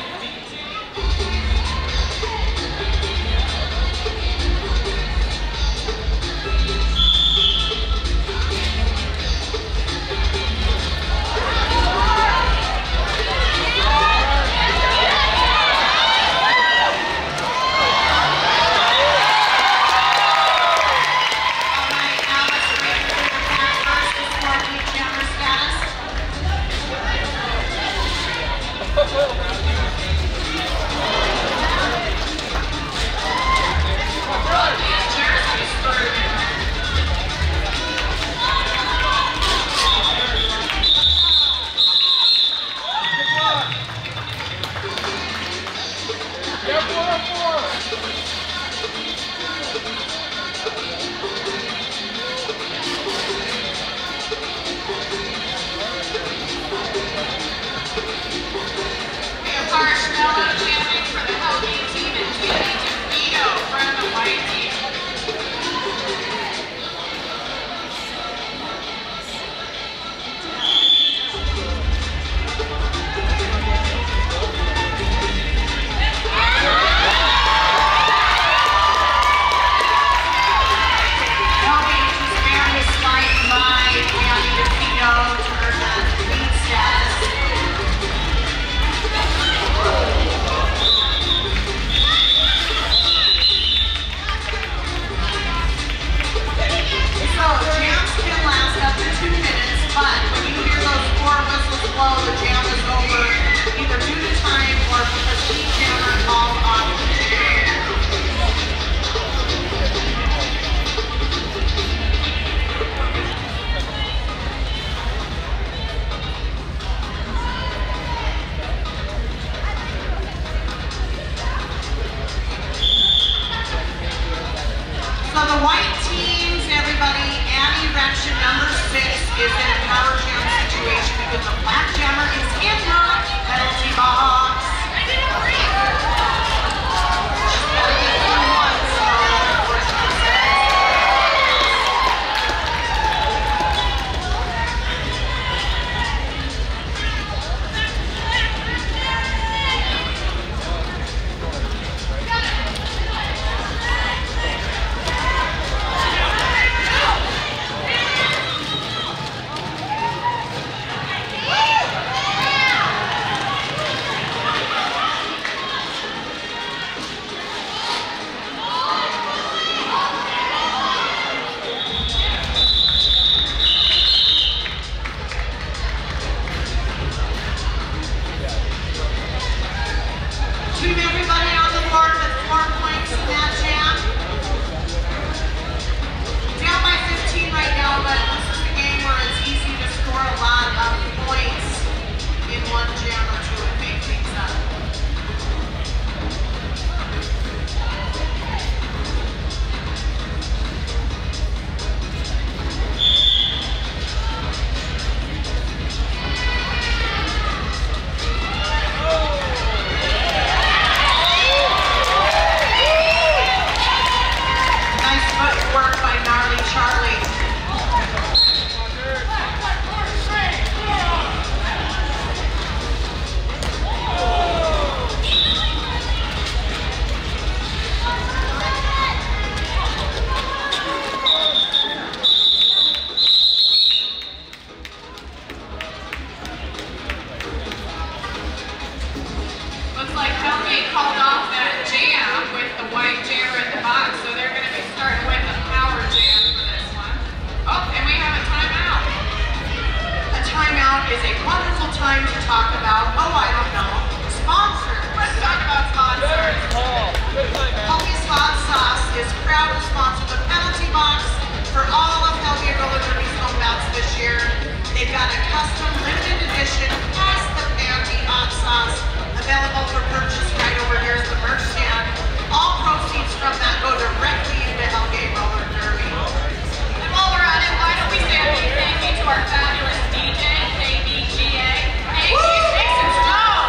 Marshmallow jamming for the Hellgate team and Danny DeVito from the white team. Hellgate just barely spiked by Danny DeVito to earn that lead status. So jams can last up to 2 minutes, but when you hear those 4 whistles blow, the jam is over, either due to time or because each jammer called off the jam. So the white teams, everybody, Annie Erection number 6 is in a power jam situation because the black jammer is in the penalty box. time to talk about, oh, I don't know, sponsors. Let's talk about sponsors. Hellgate's Hot Sauce is proud to sponsor the penalty box for all of Hellgate Roller Derby's home bouts this year. They've got a custom limited edition Pass the Panty hot sauce available for purchase right over here at the merch stand. All proceeds from that go directly into Hellgate Roller Derby. And while we're at it, why don't we say a big thank you to our fabulous DJ, KBGA. Hey, he's fixing stuff.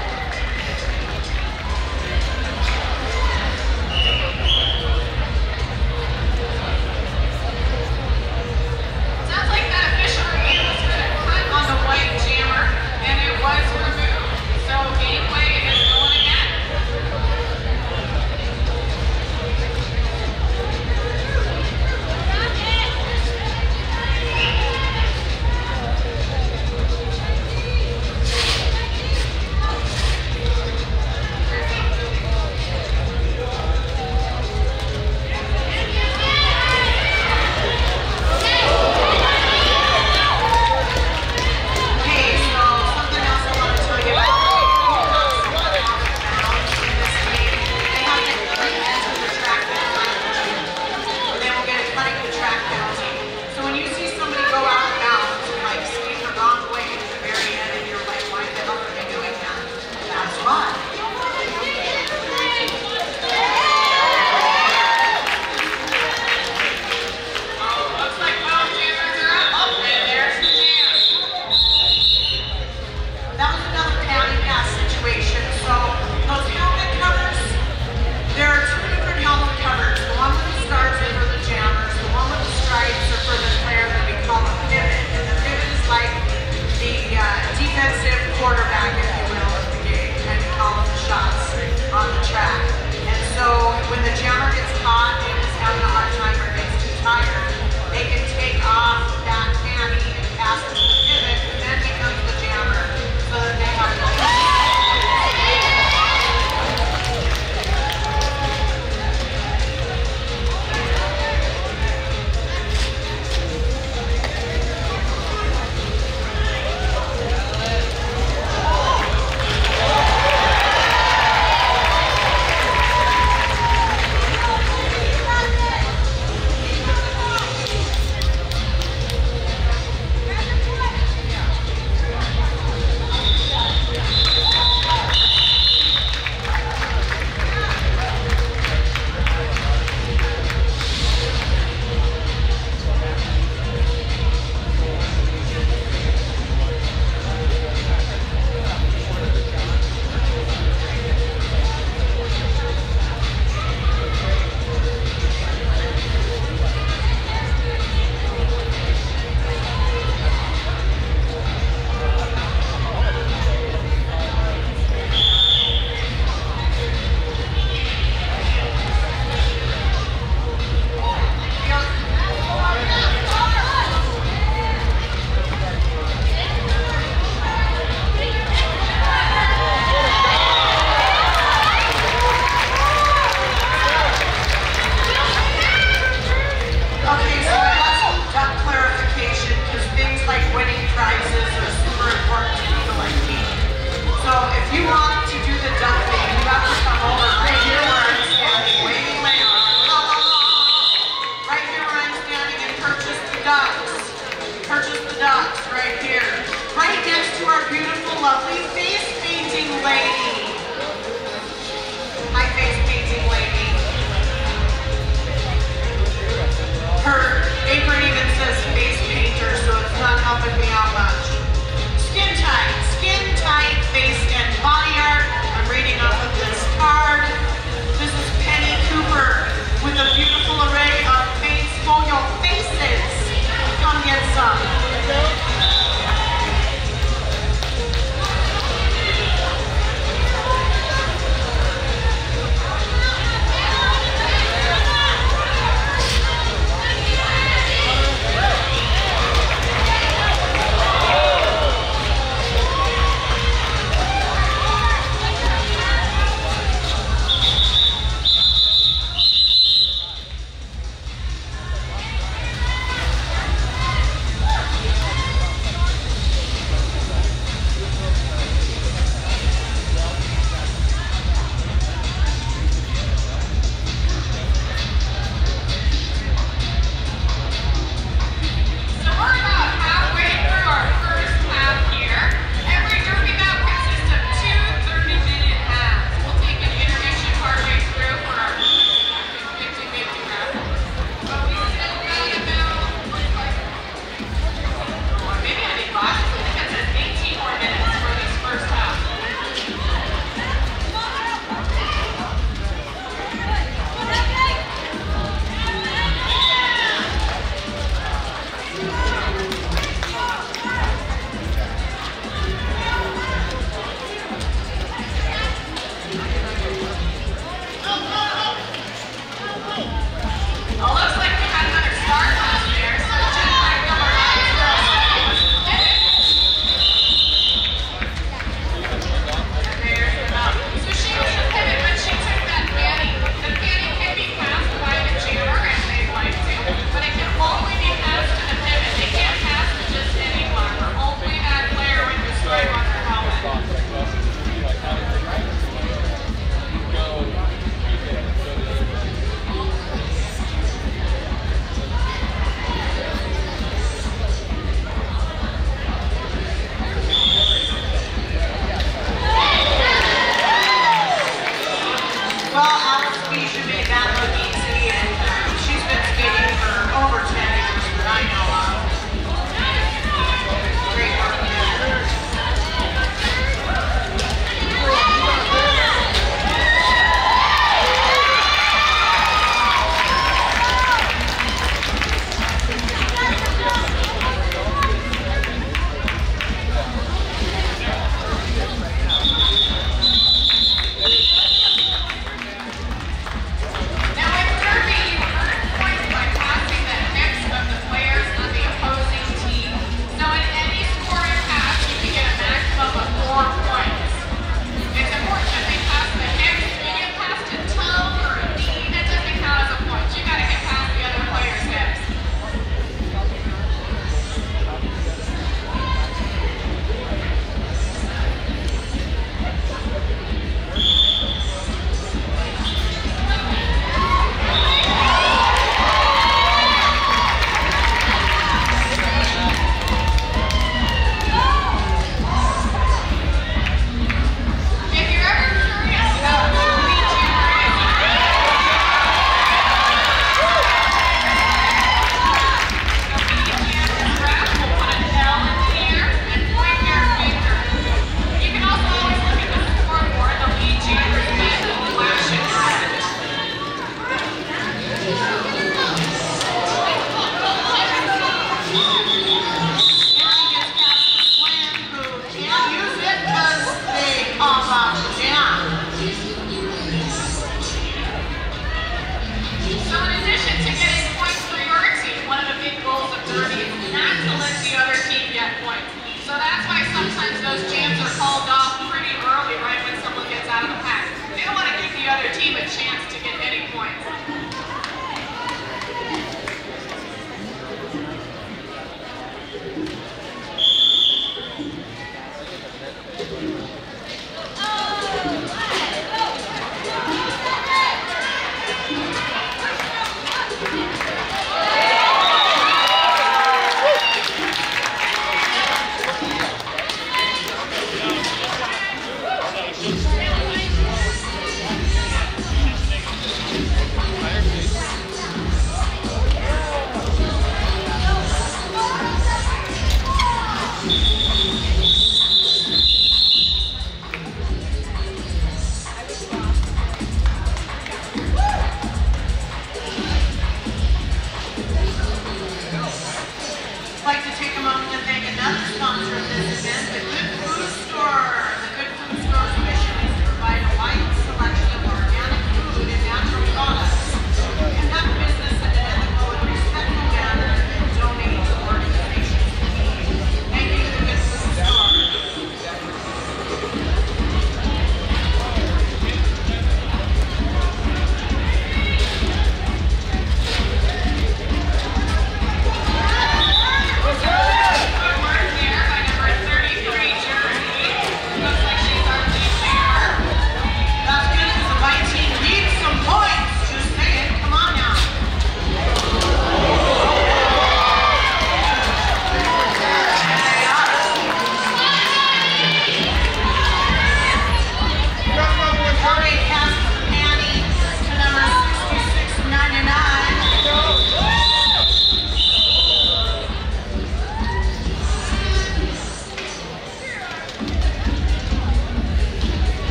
Sounds like that official review was for the cut on the white jammer, and it was removed. So gameplay is going again.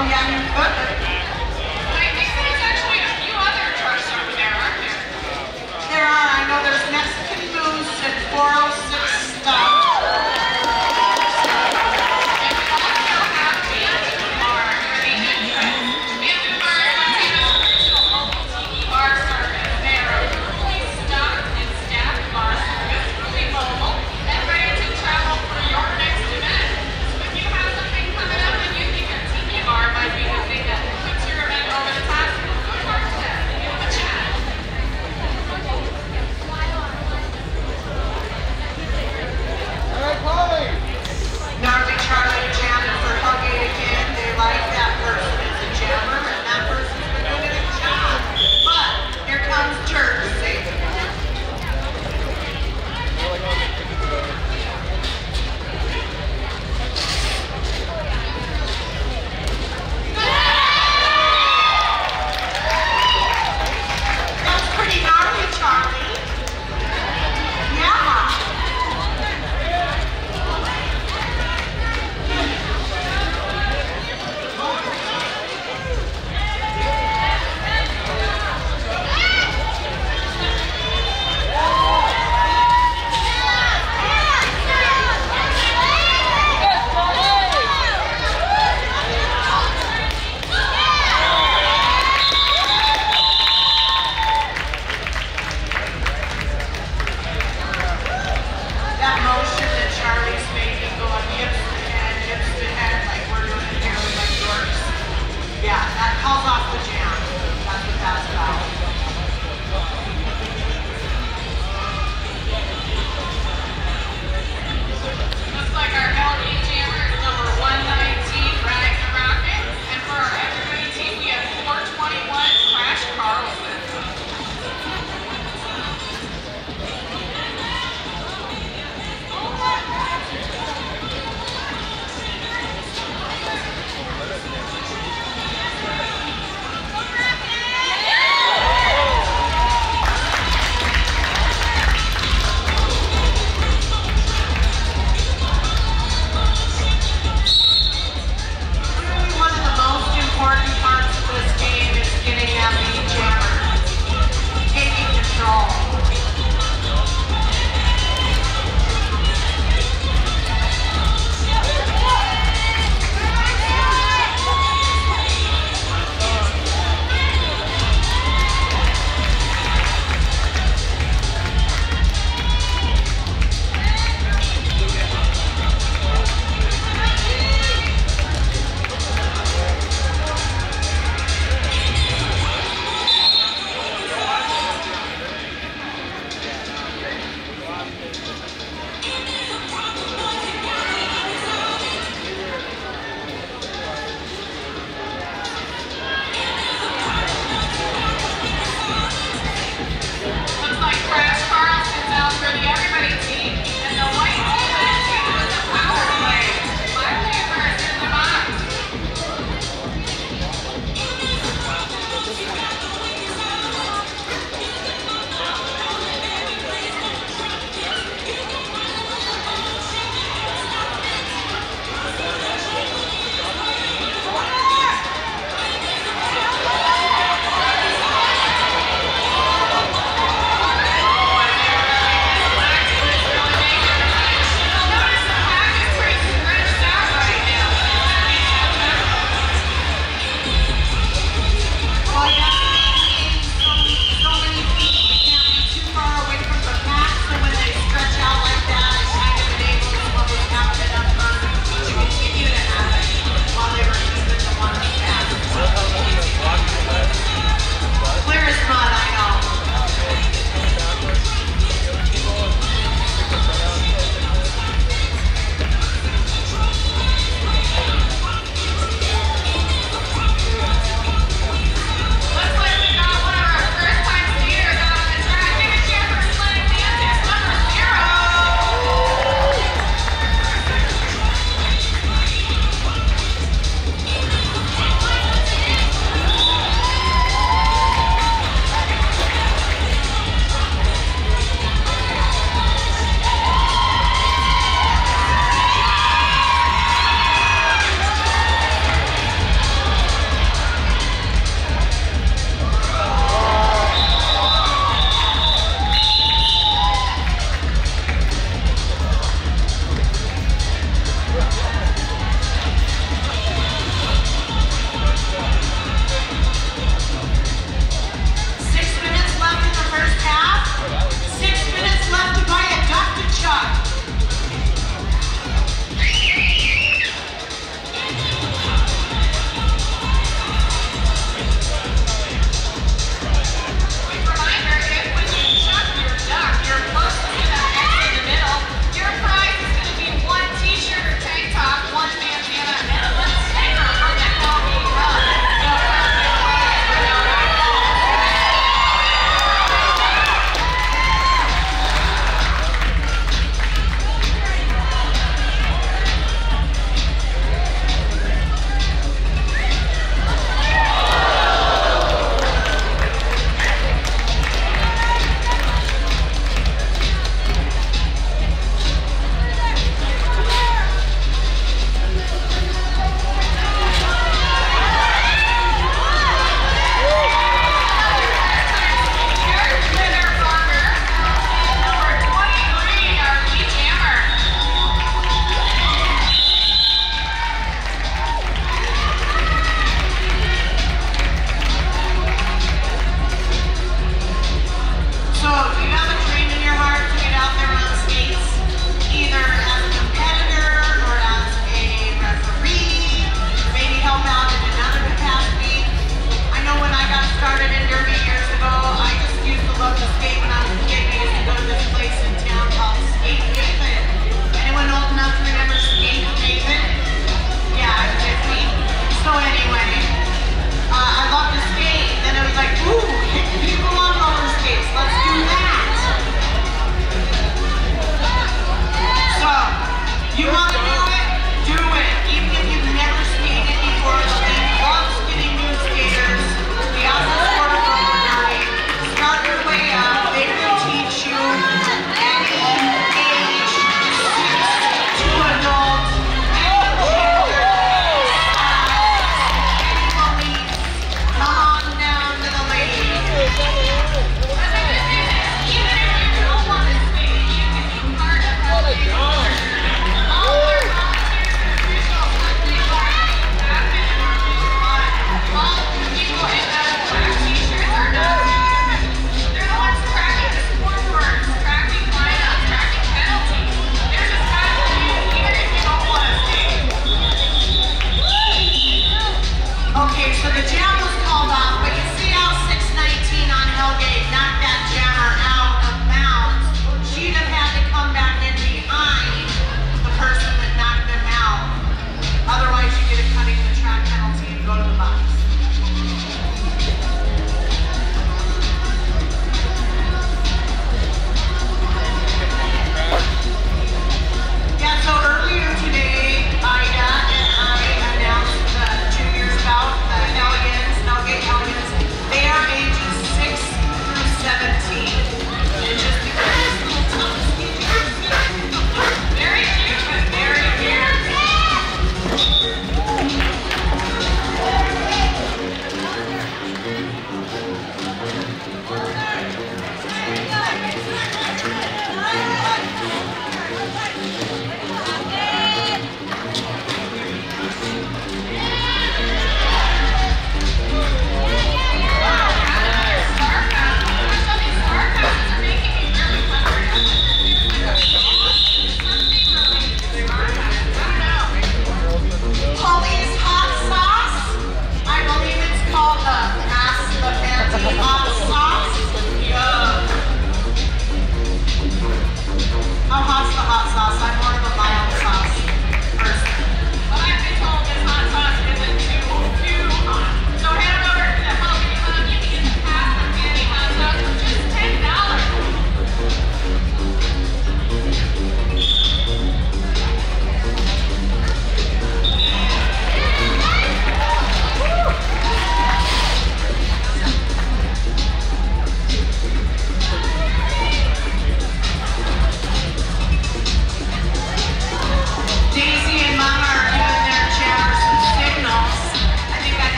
Oh yeah, good. I think there's actually a few other trucks over there, aren't there? There are, I know there's Mexican Moose at 406 Stop.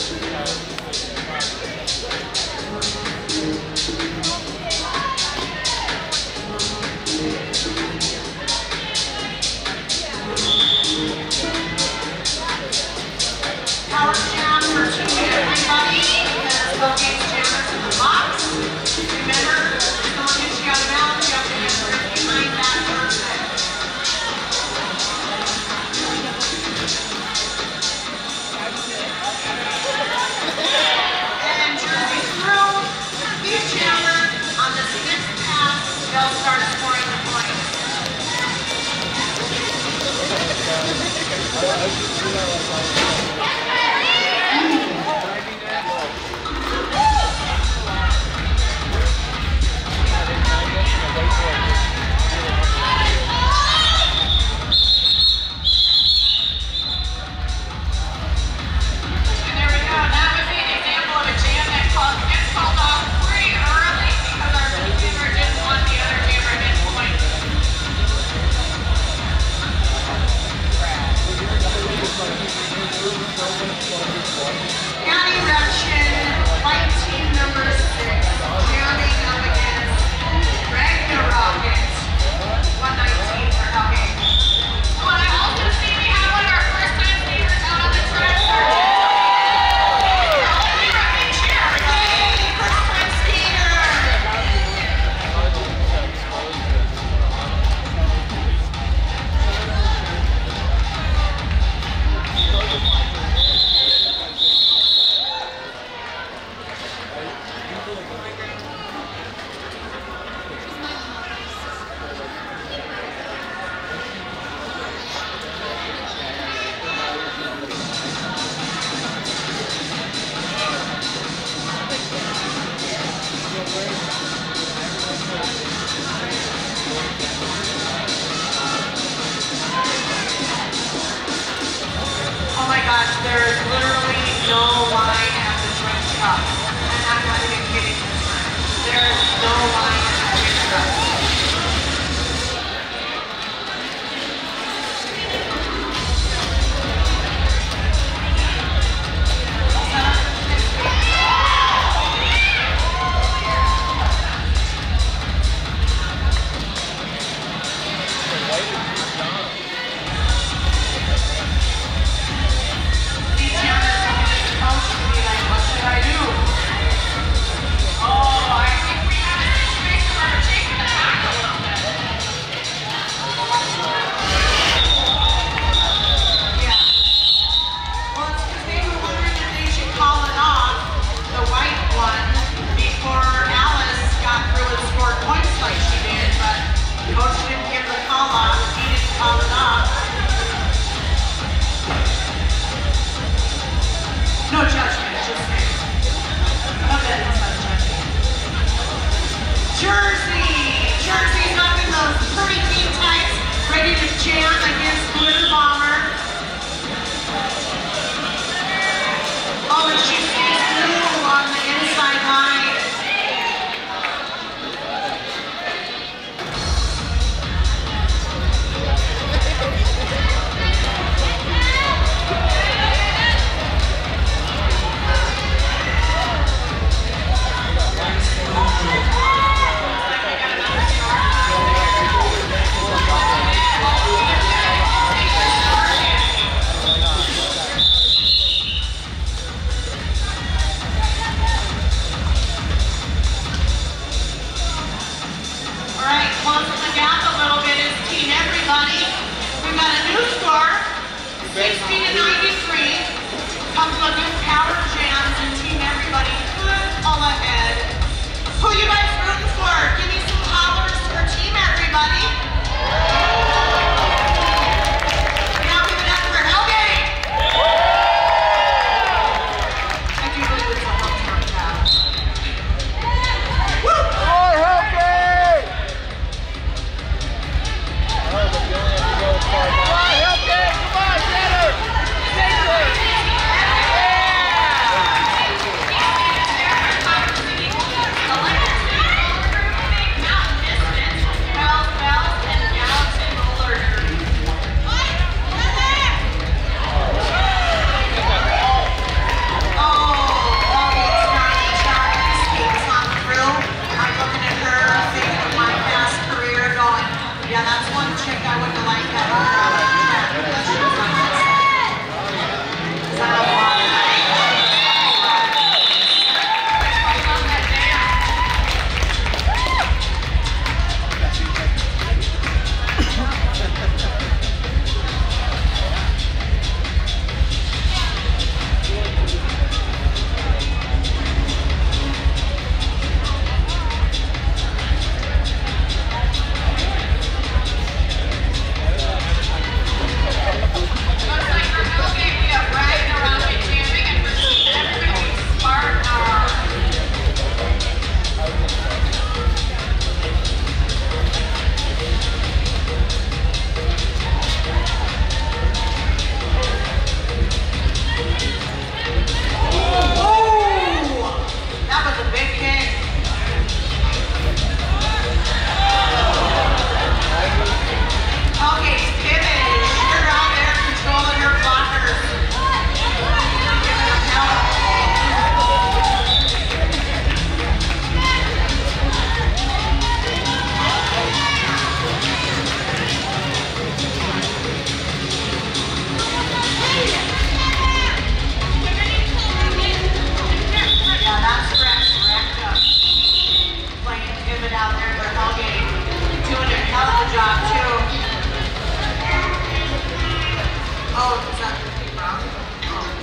Power jam for everybody. Hellgate jammers in the box. Remember, if someone gets you out of bounds, you have to answer it behind that person. And jersey through. Each jammer on the 6th pass, they'll start scoring the points. County Russian, white team number 6, jamming up against Ragnarok, 119 for Hellgate. Oh, and I also see we have one of our first-time speakers out on the track. First-time skater! Oh my gosh, there is literally no line at the Twins Cup. And I'm not even kidding this time. There is no line at the Twins Cup. These jammers come into the coach and be like, what should I do? Oh, I think we have a situation where we're taking the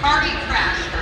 Party Crasher.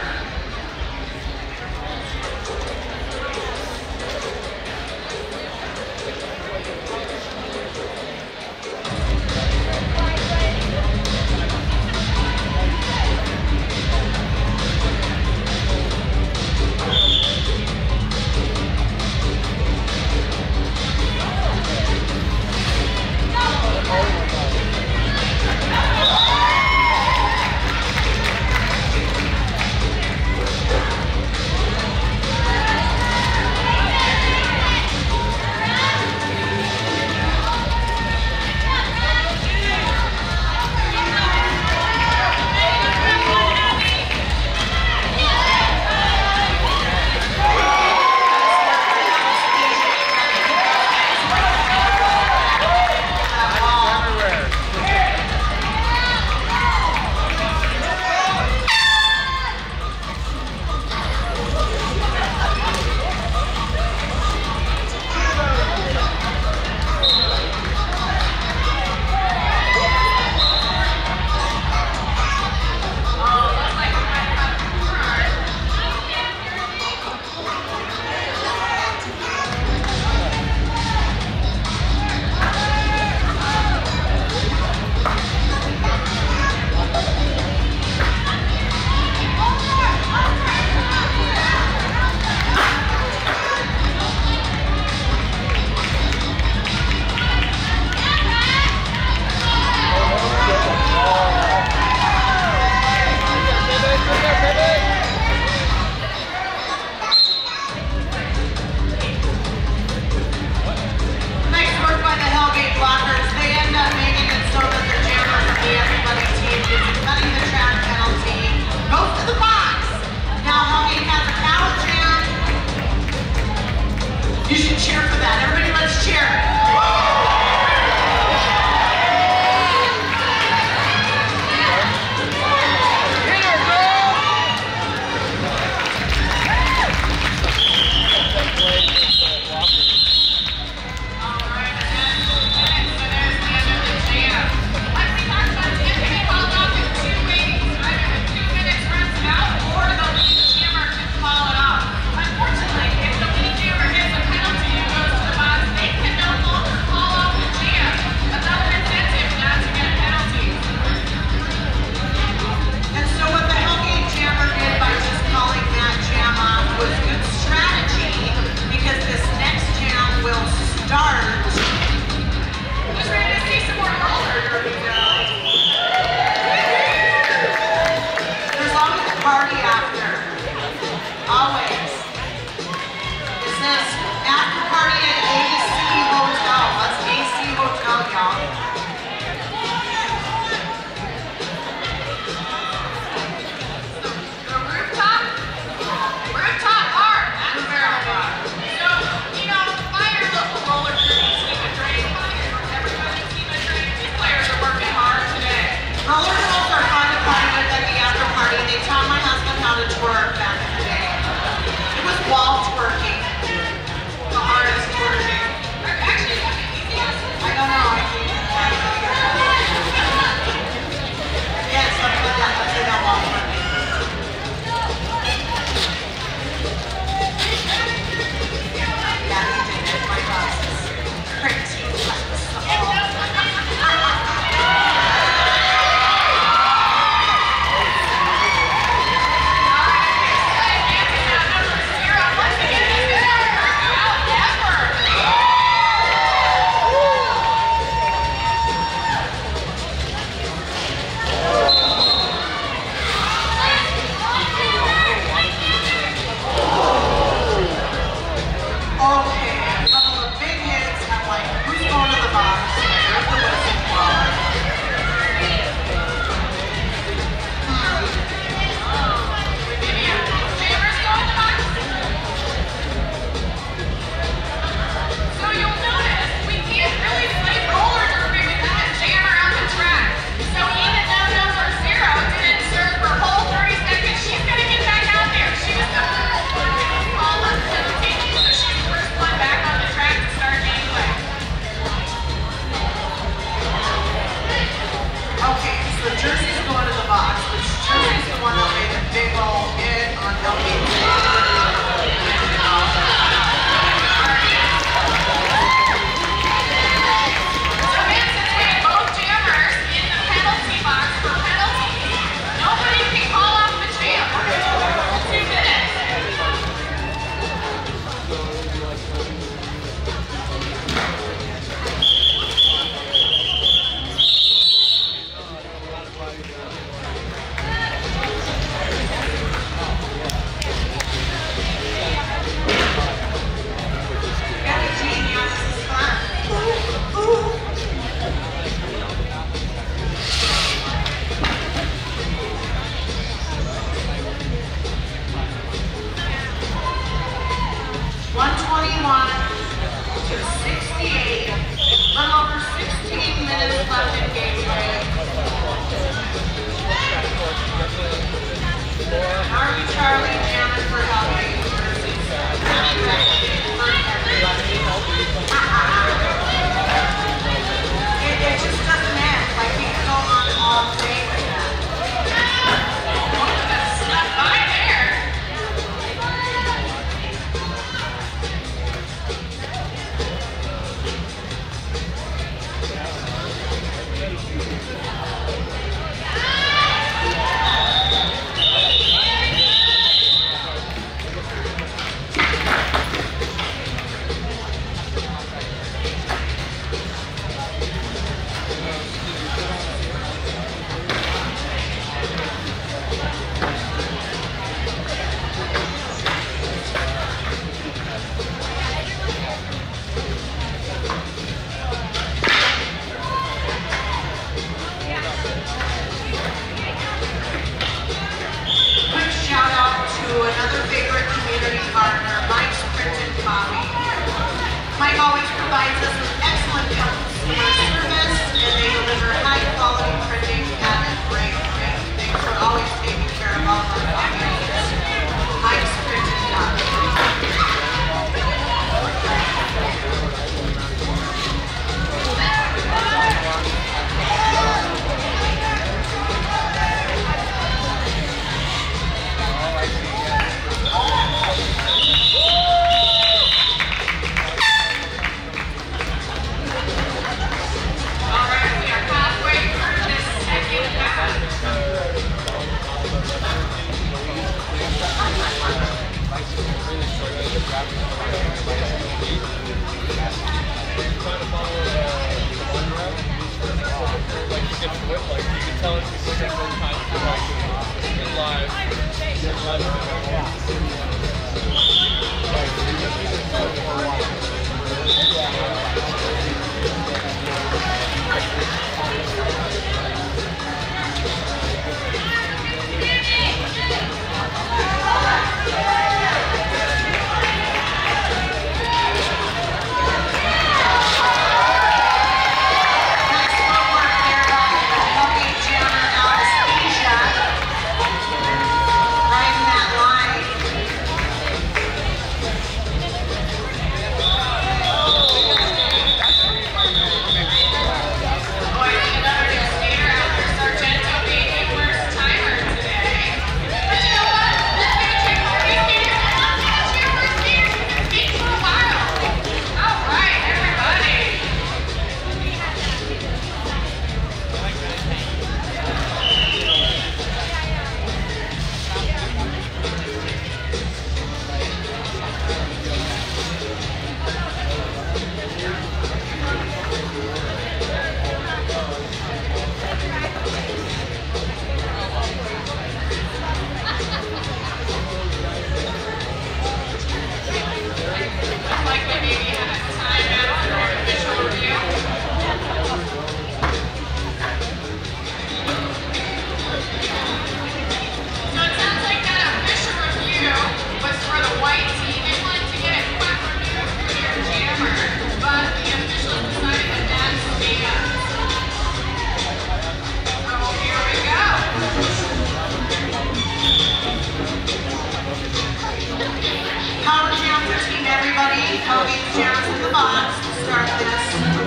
Hellgate jams in the box to start this.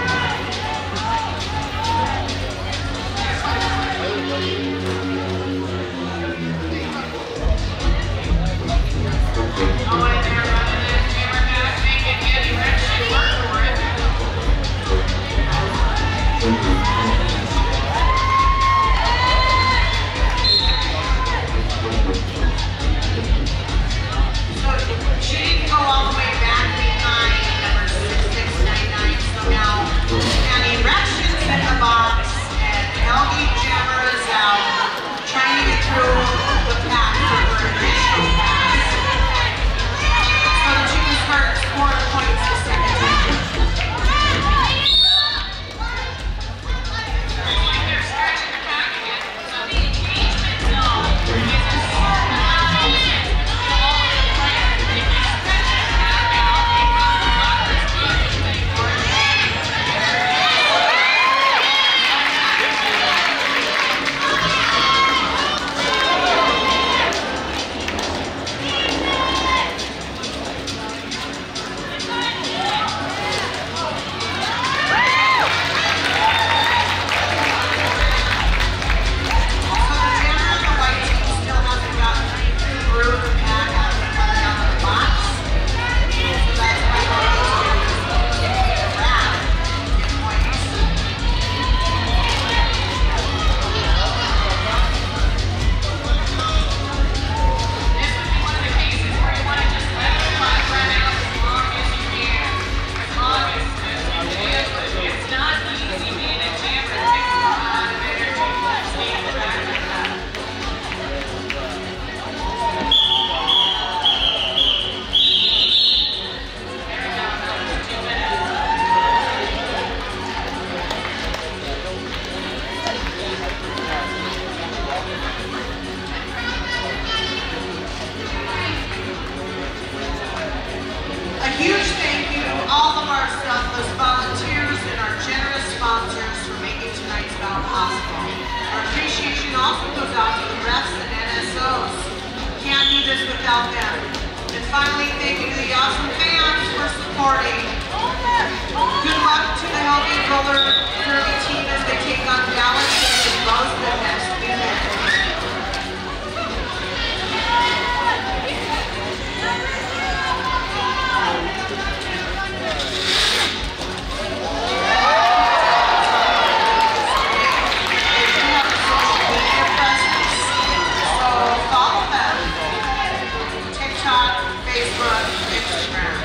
Oh, and they're running in jammer back, making Andy Rich work for it. So she didn't go all the way back behind number 6699. So now Andy Erection's in the box and Hellgate Jammer is out, trying to get through the pack for her initial pass. So that she can start scoring points the second time. Like they're stretching the pack again. So the engagement zone is a certain amount of minutes to all of the players. If you stretch the pack out, it comes to runners being anything more than A huge thank you to all of our selfless volunteers and our generous sponsors for making tonight's bout possible. Our appreciation also goes out to the refs and NSOs. Can't do this without them. And finally, thank you to the awesome fans for supporting. Good luck to the Hellgate Roller Derby team as they take on Dallas and Bout next weekend. TikTok, Facebook, Instagram.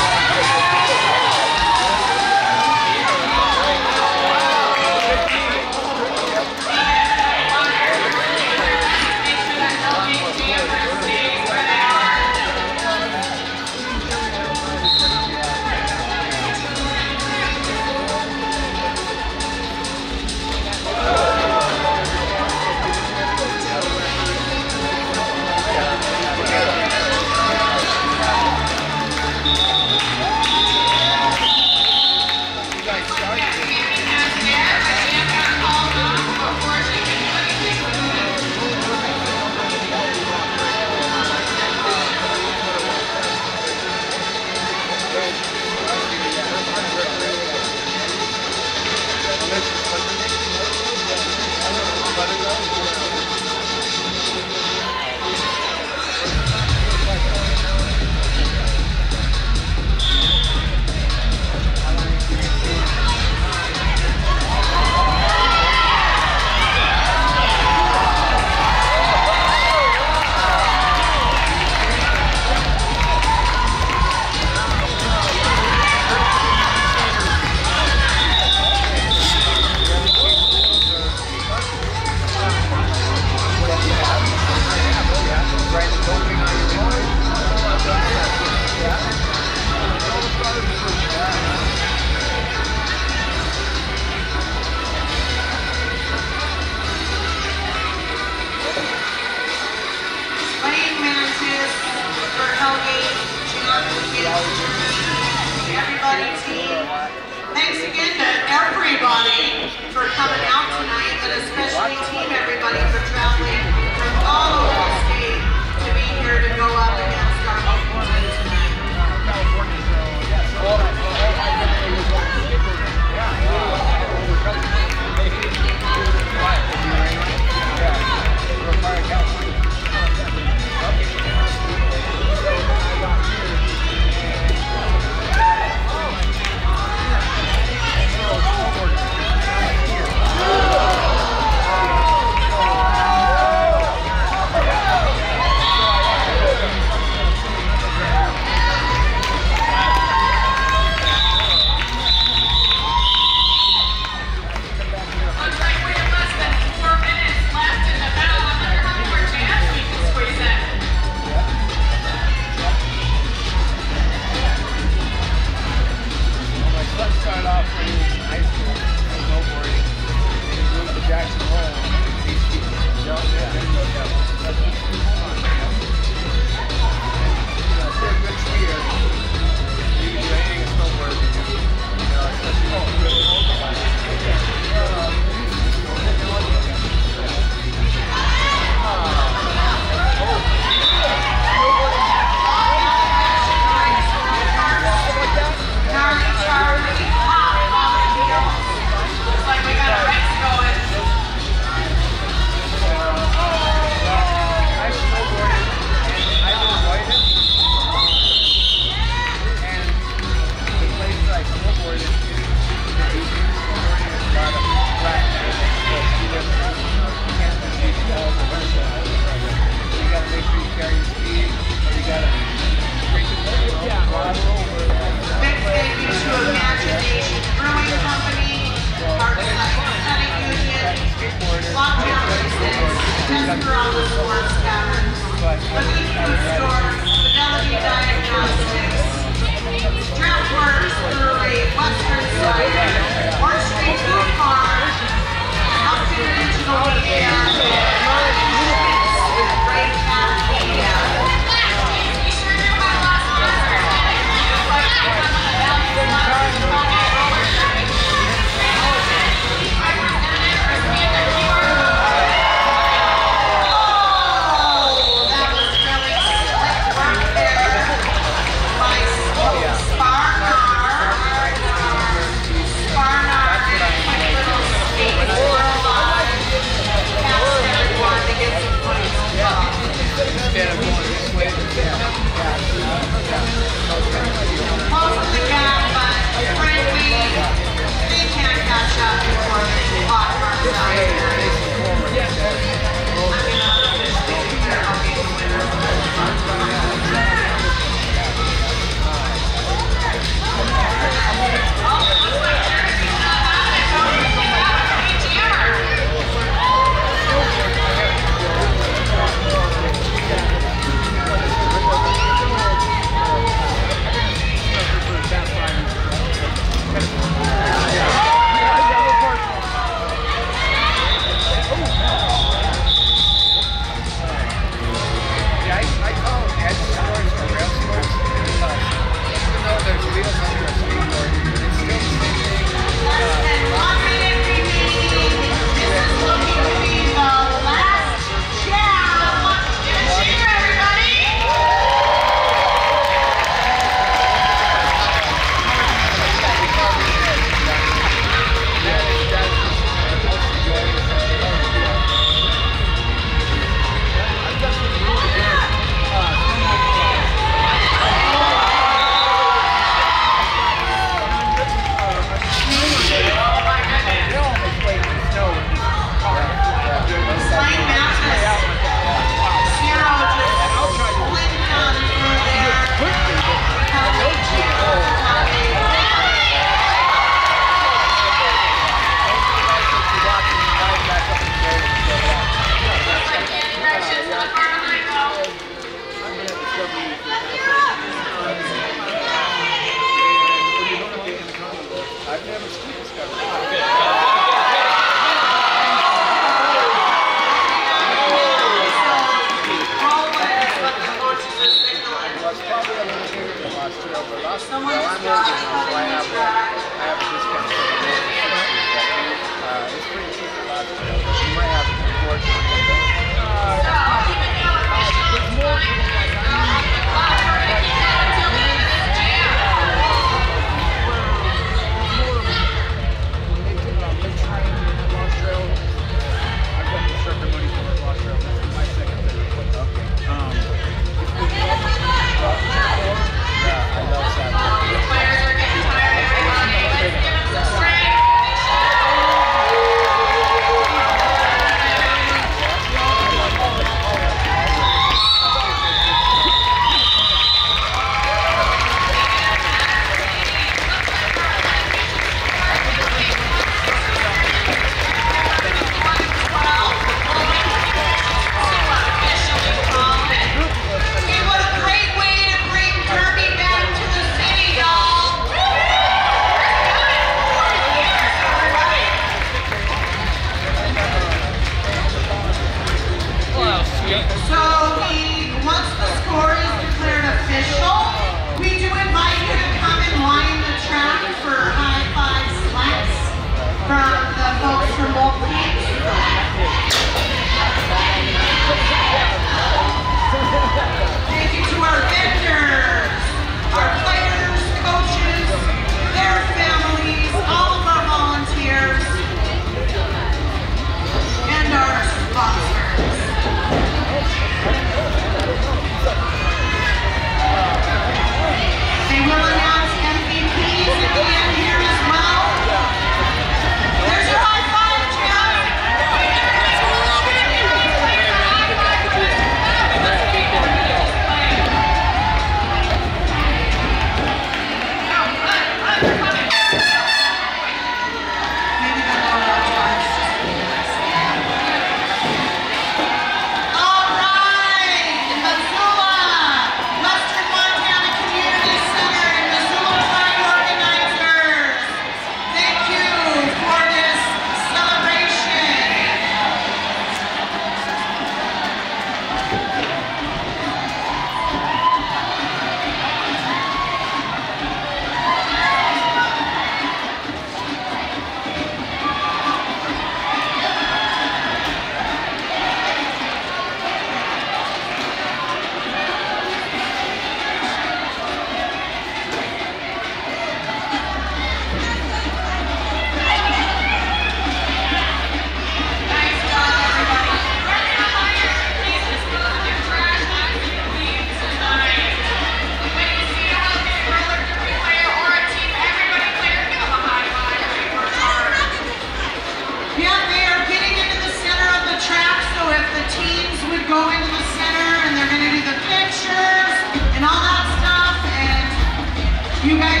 You guys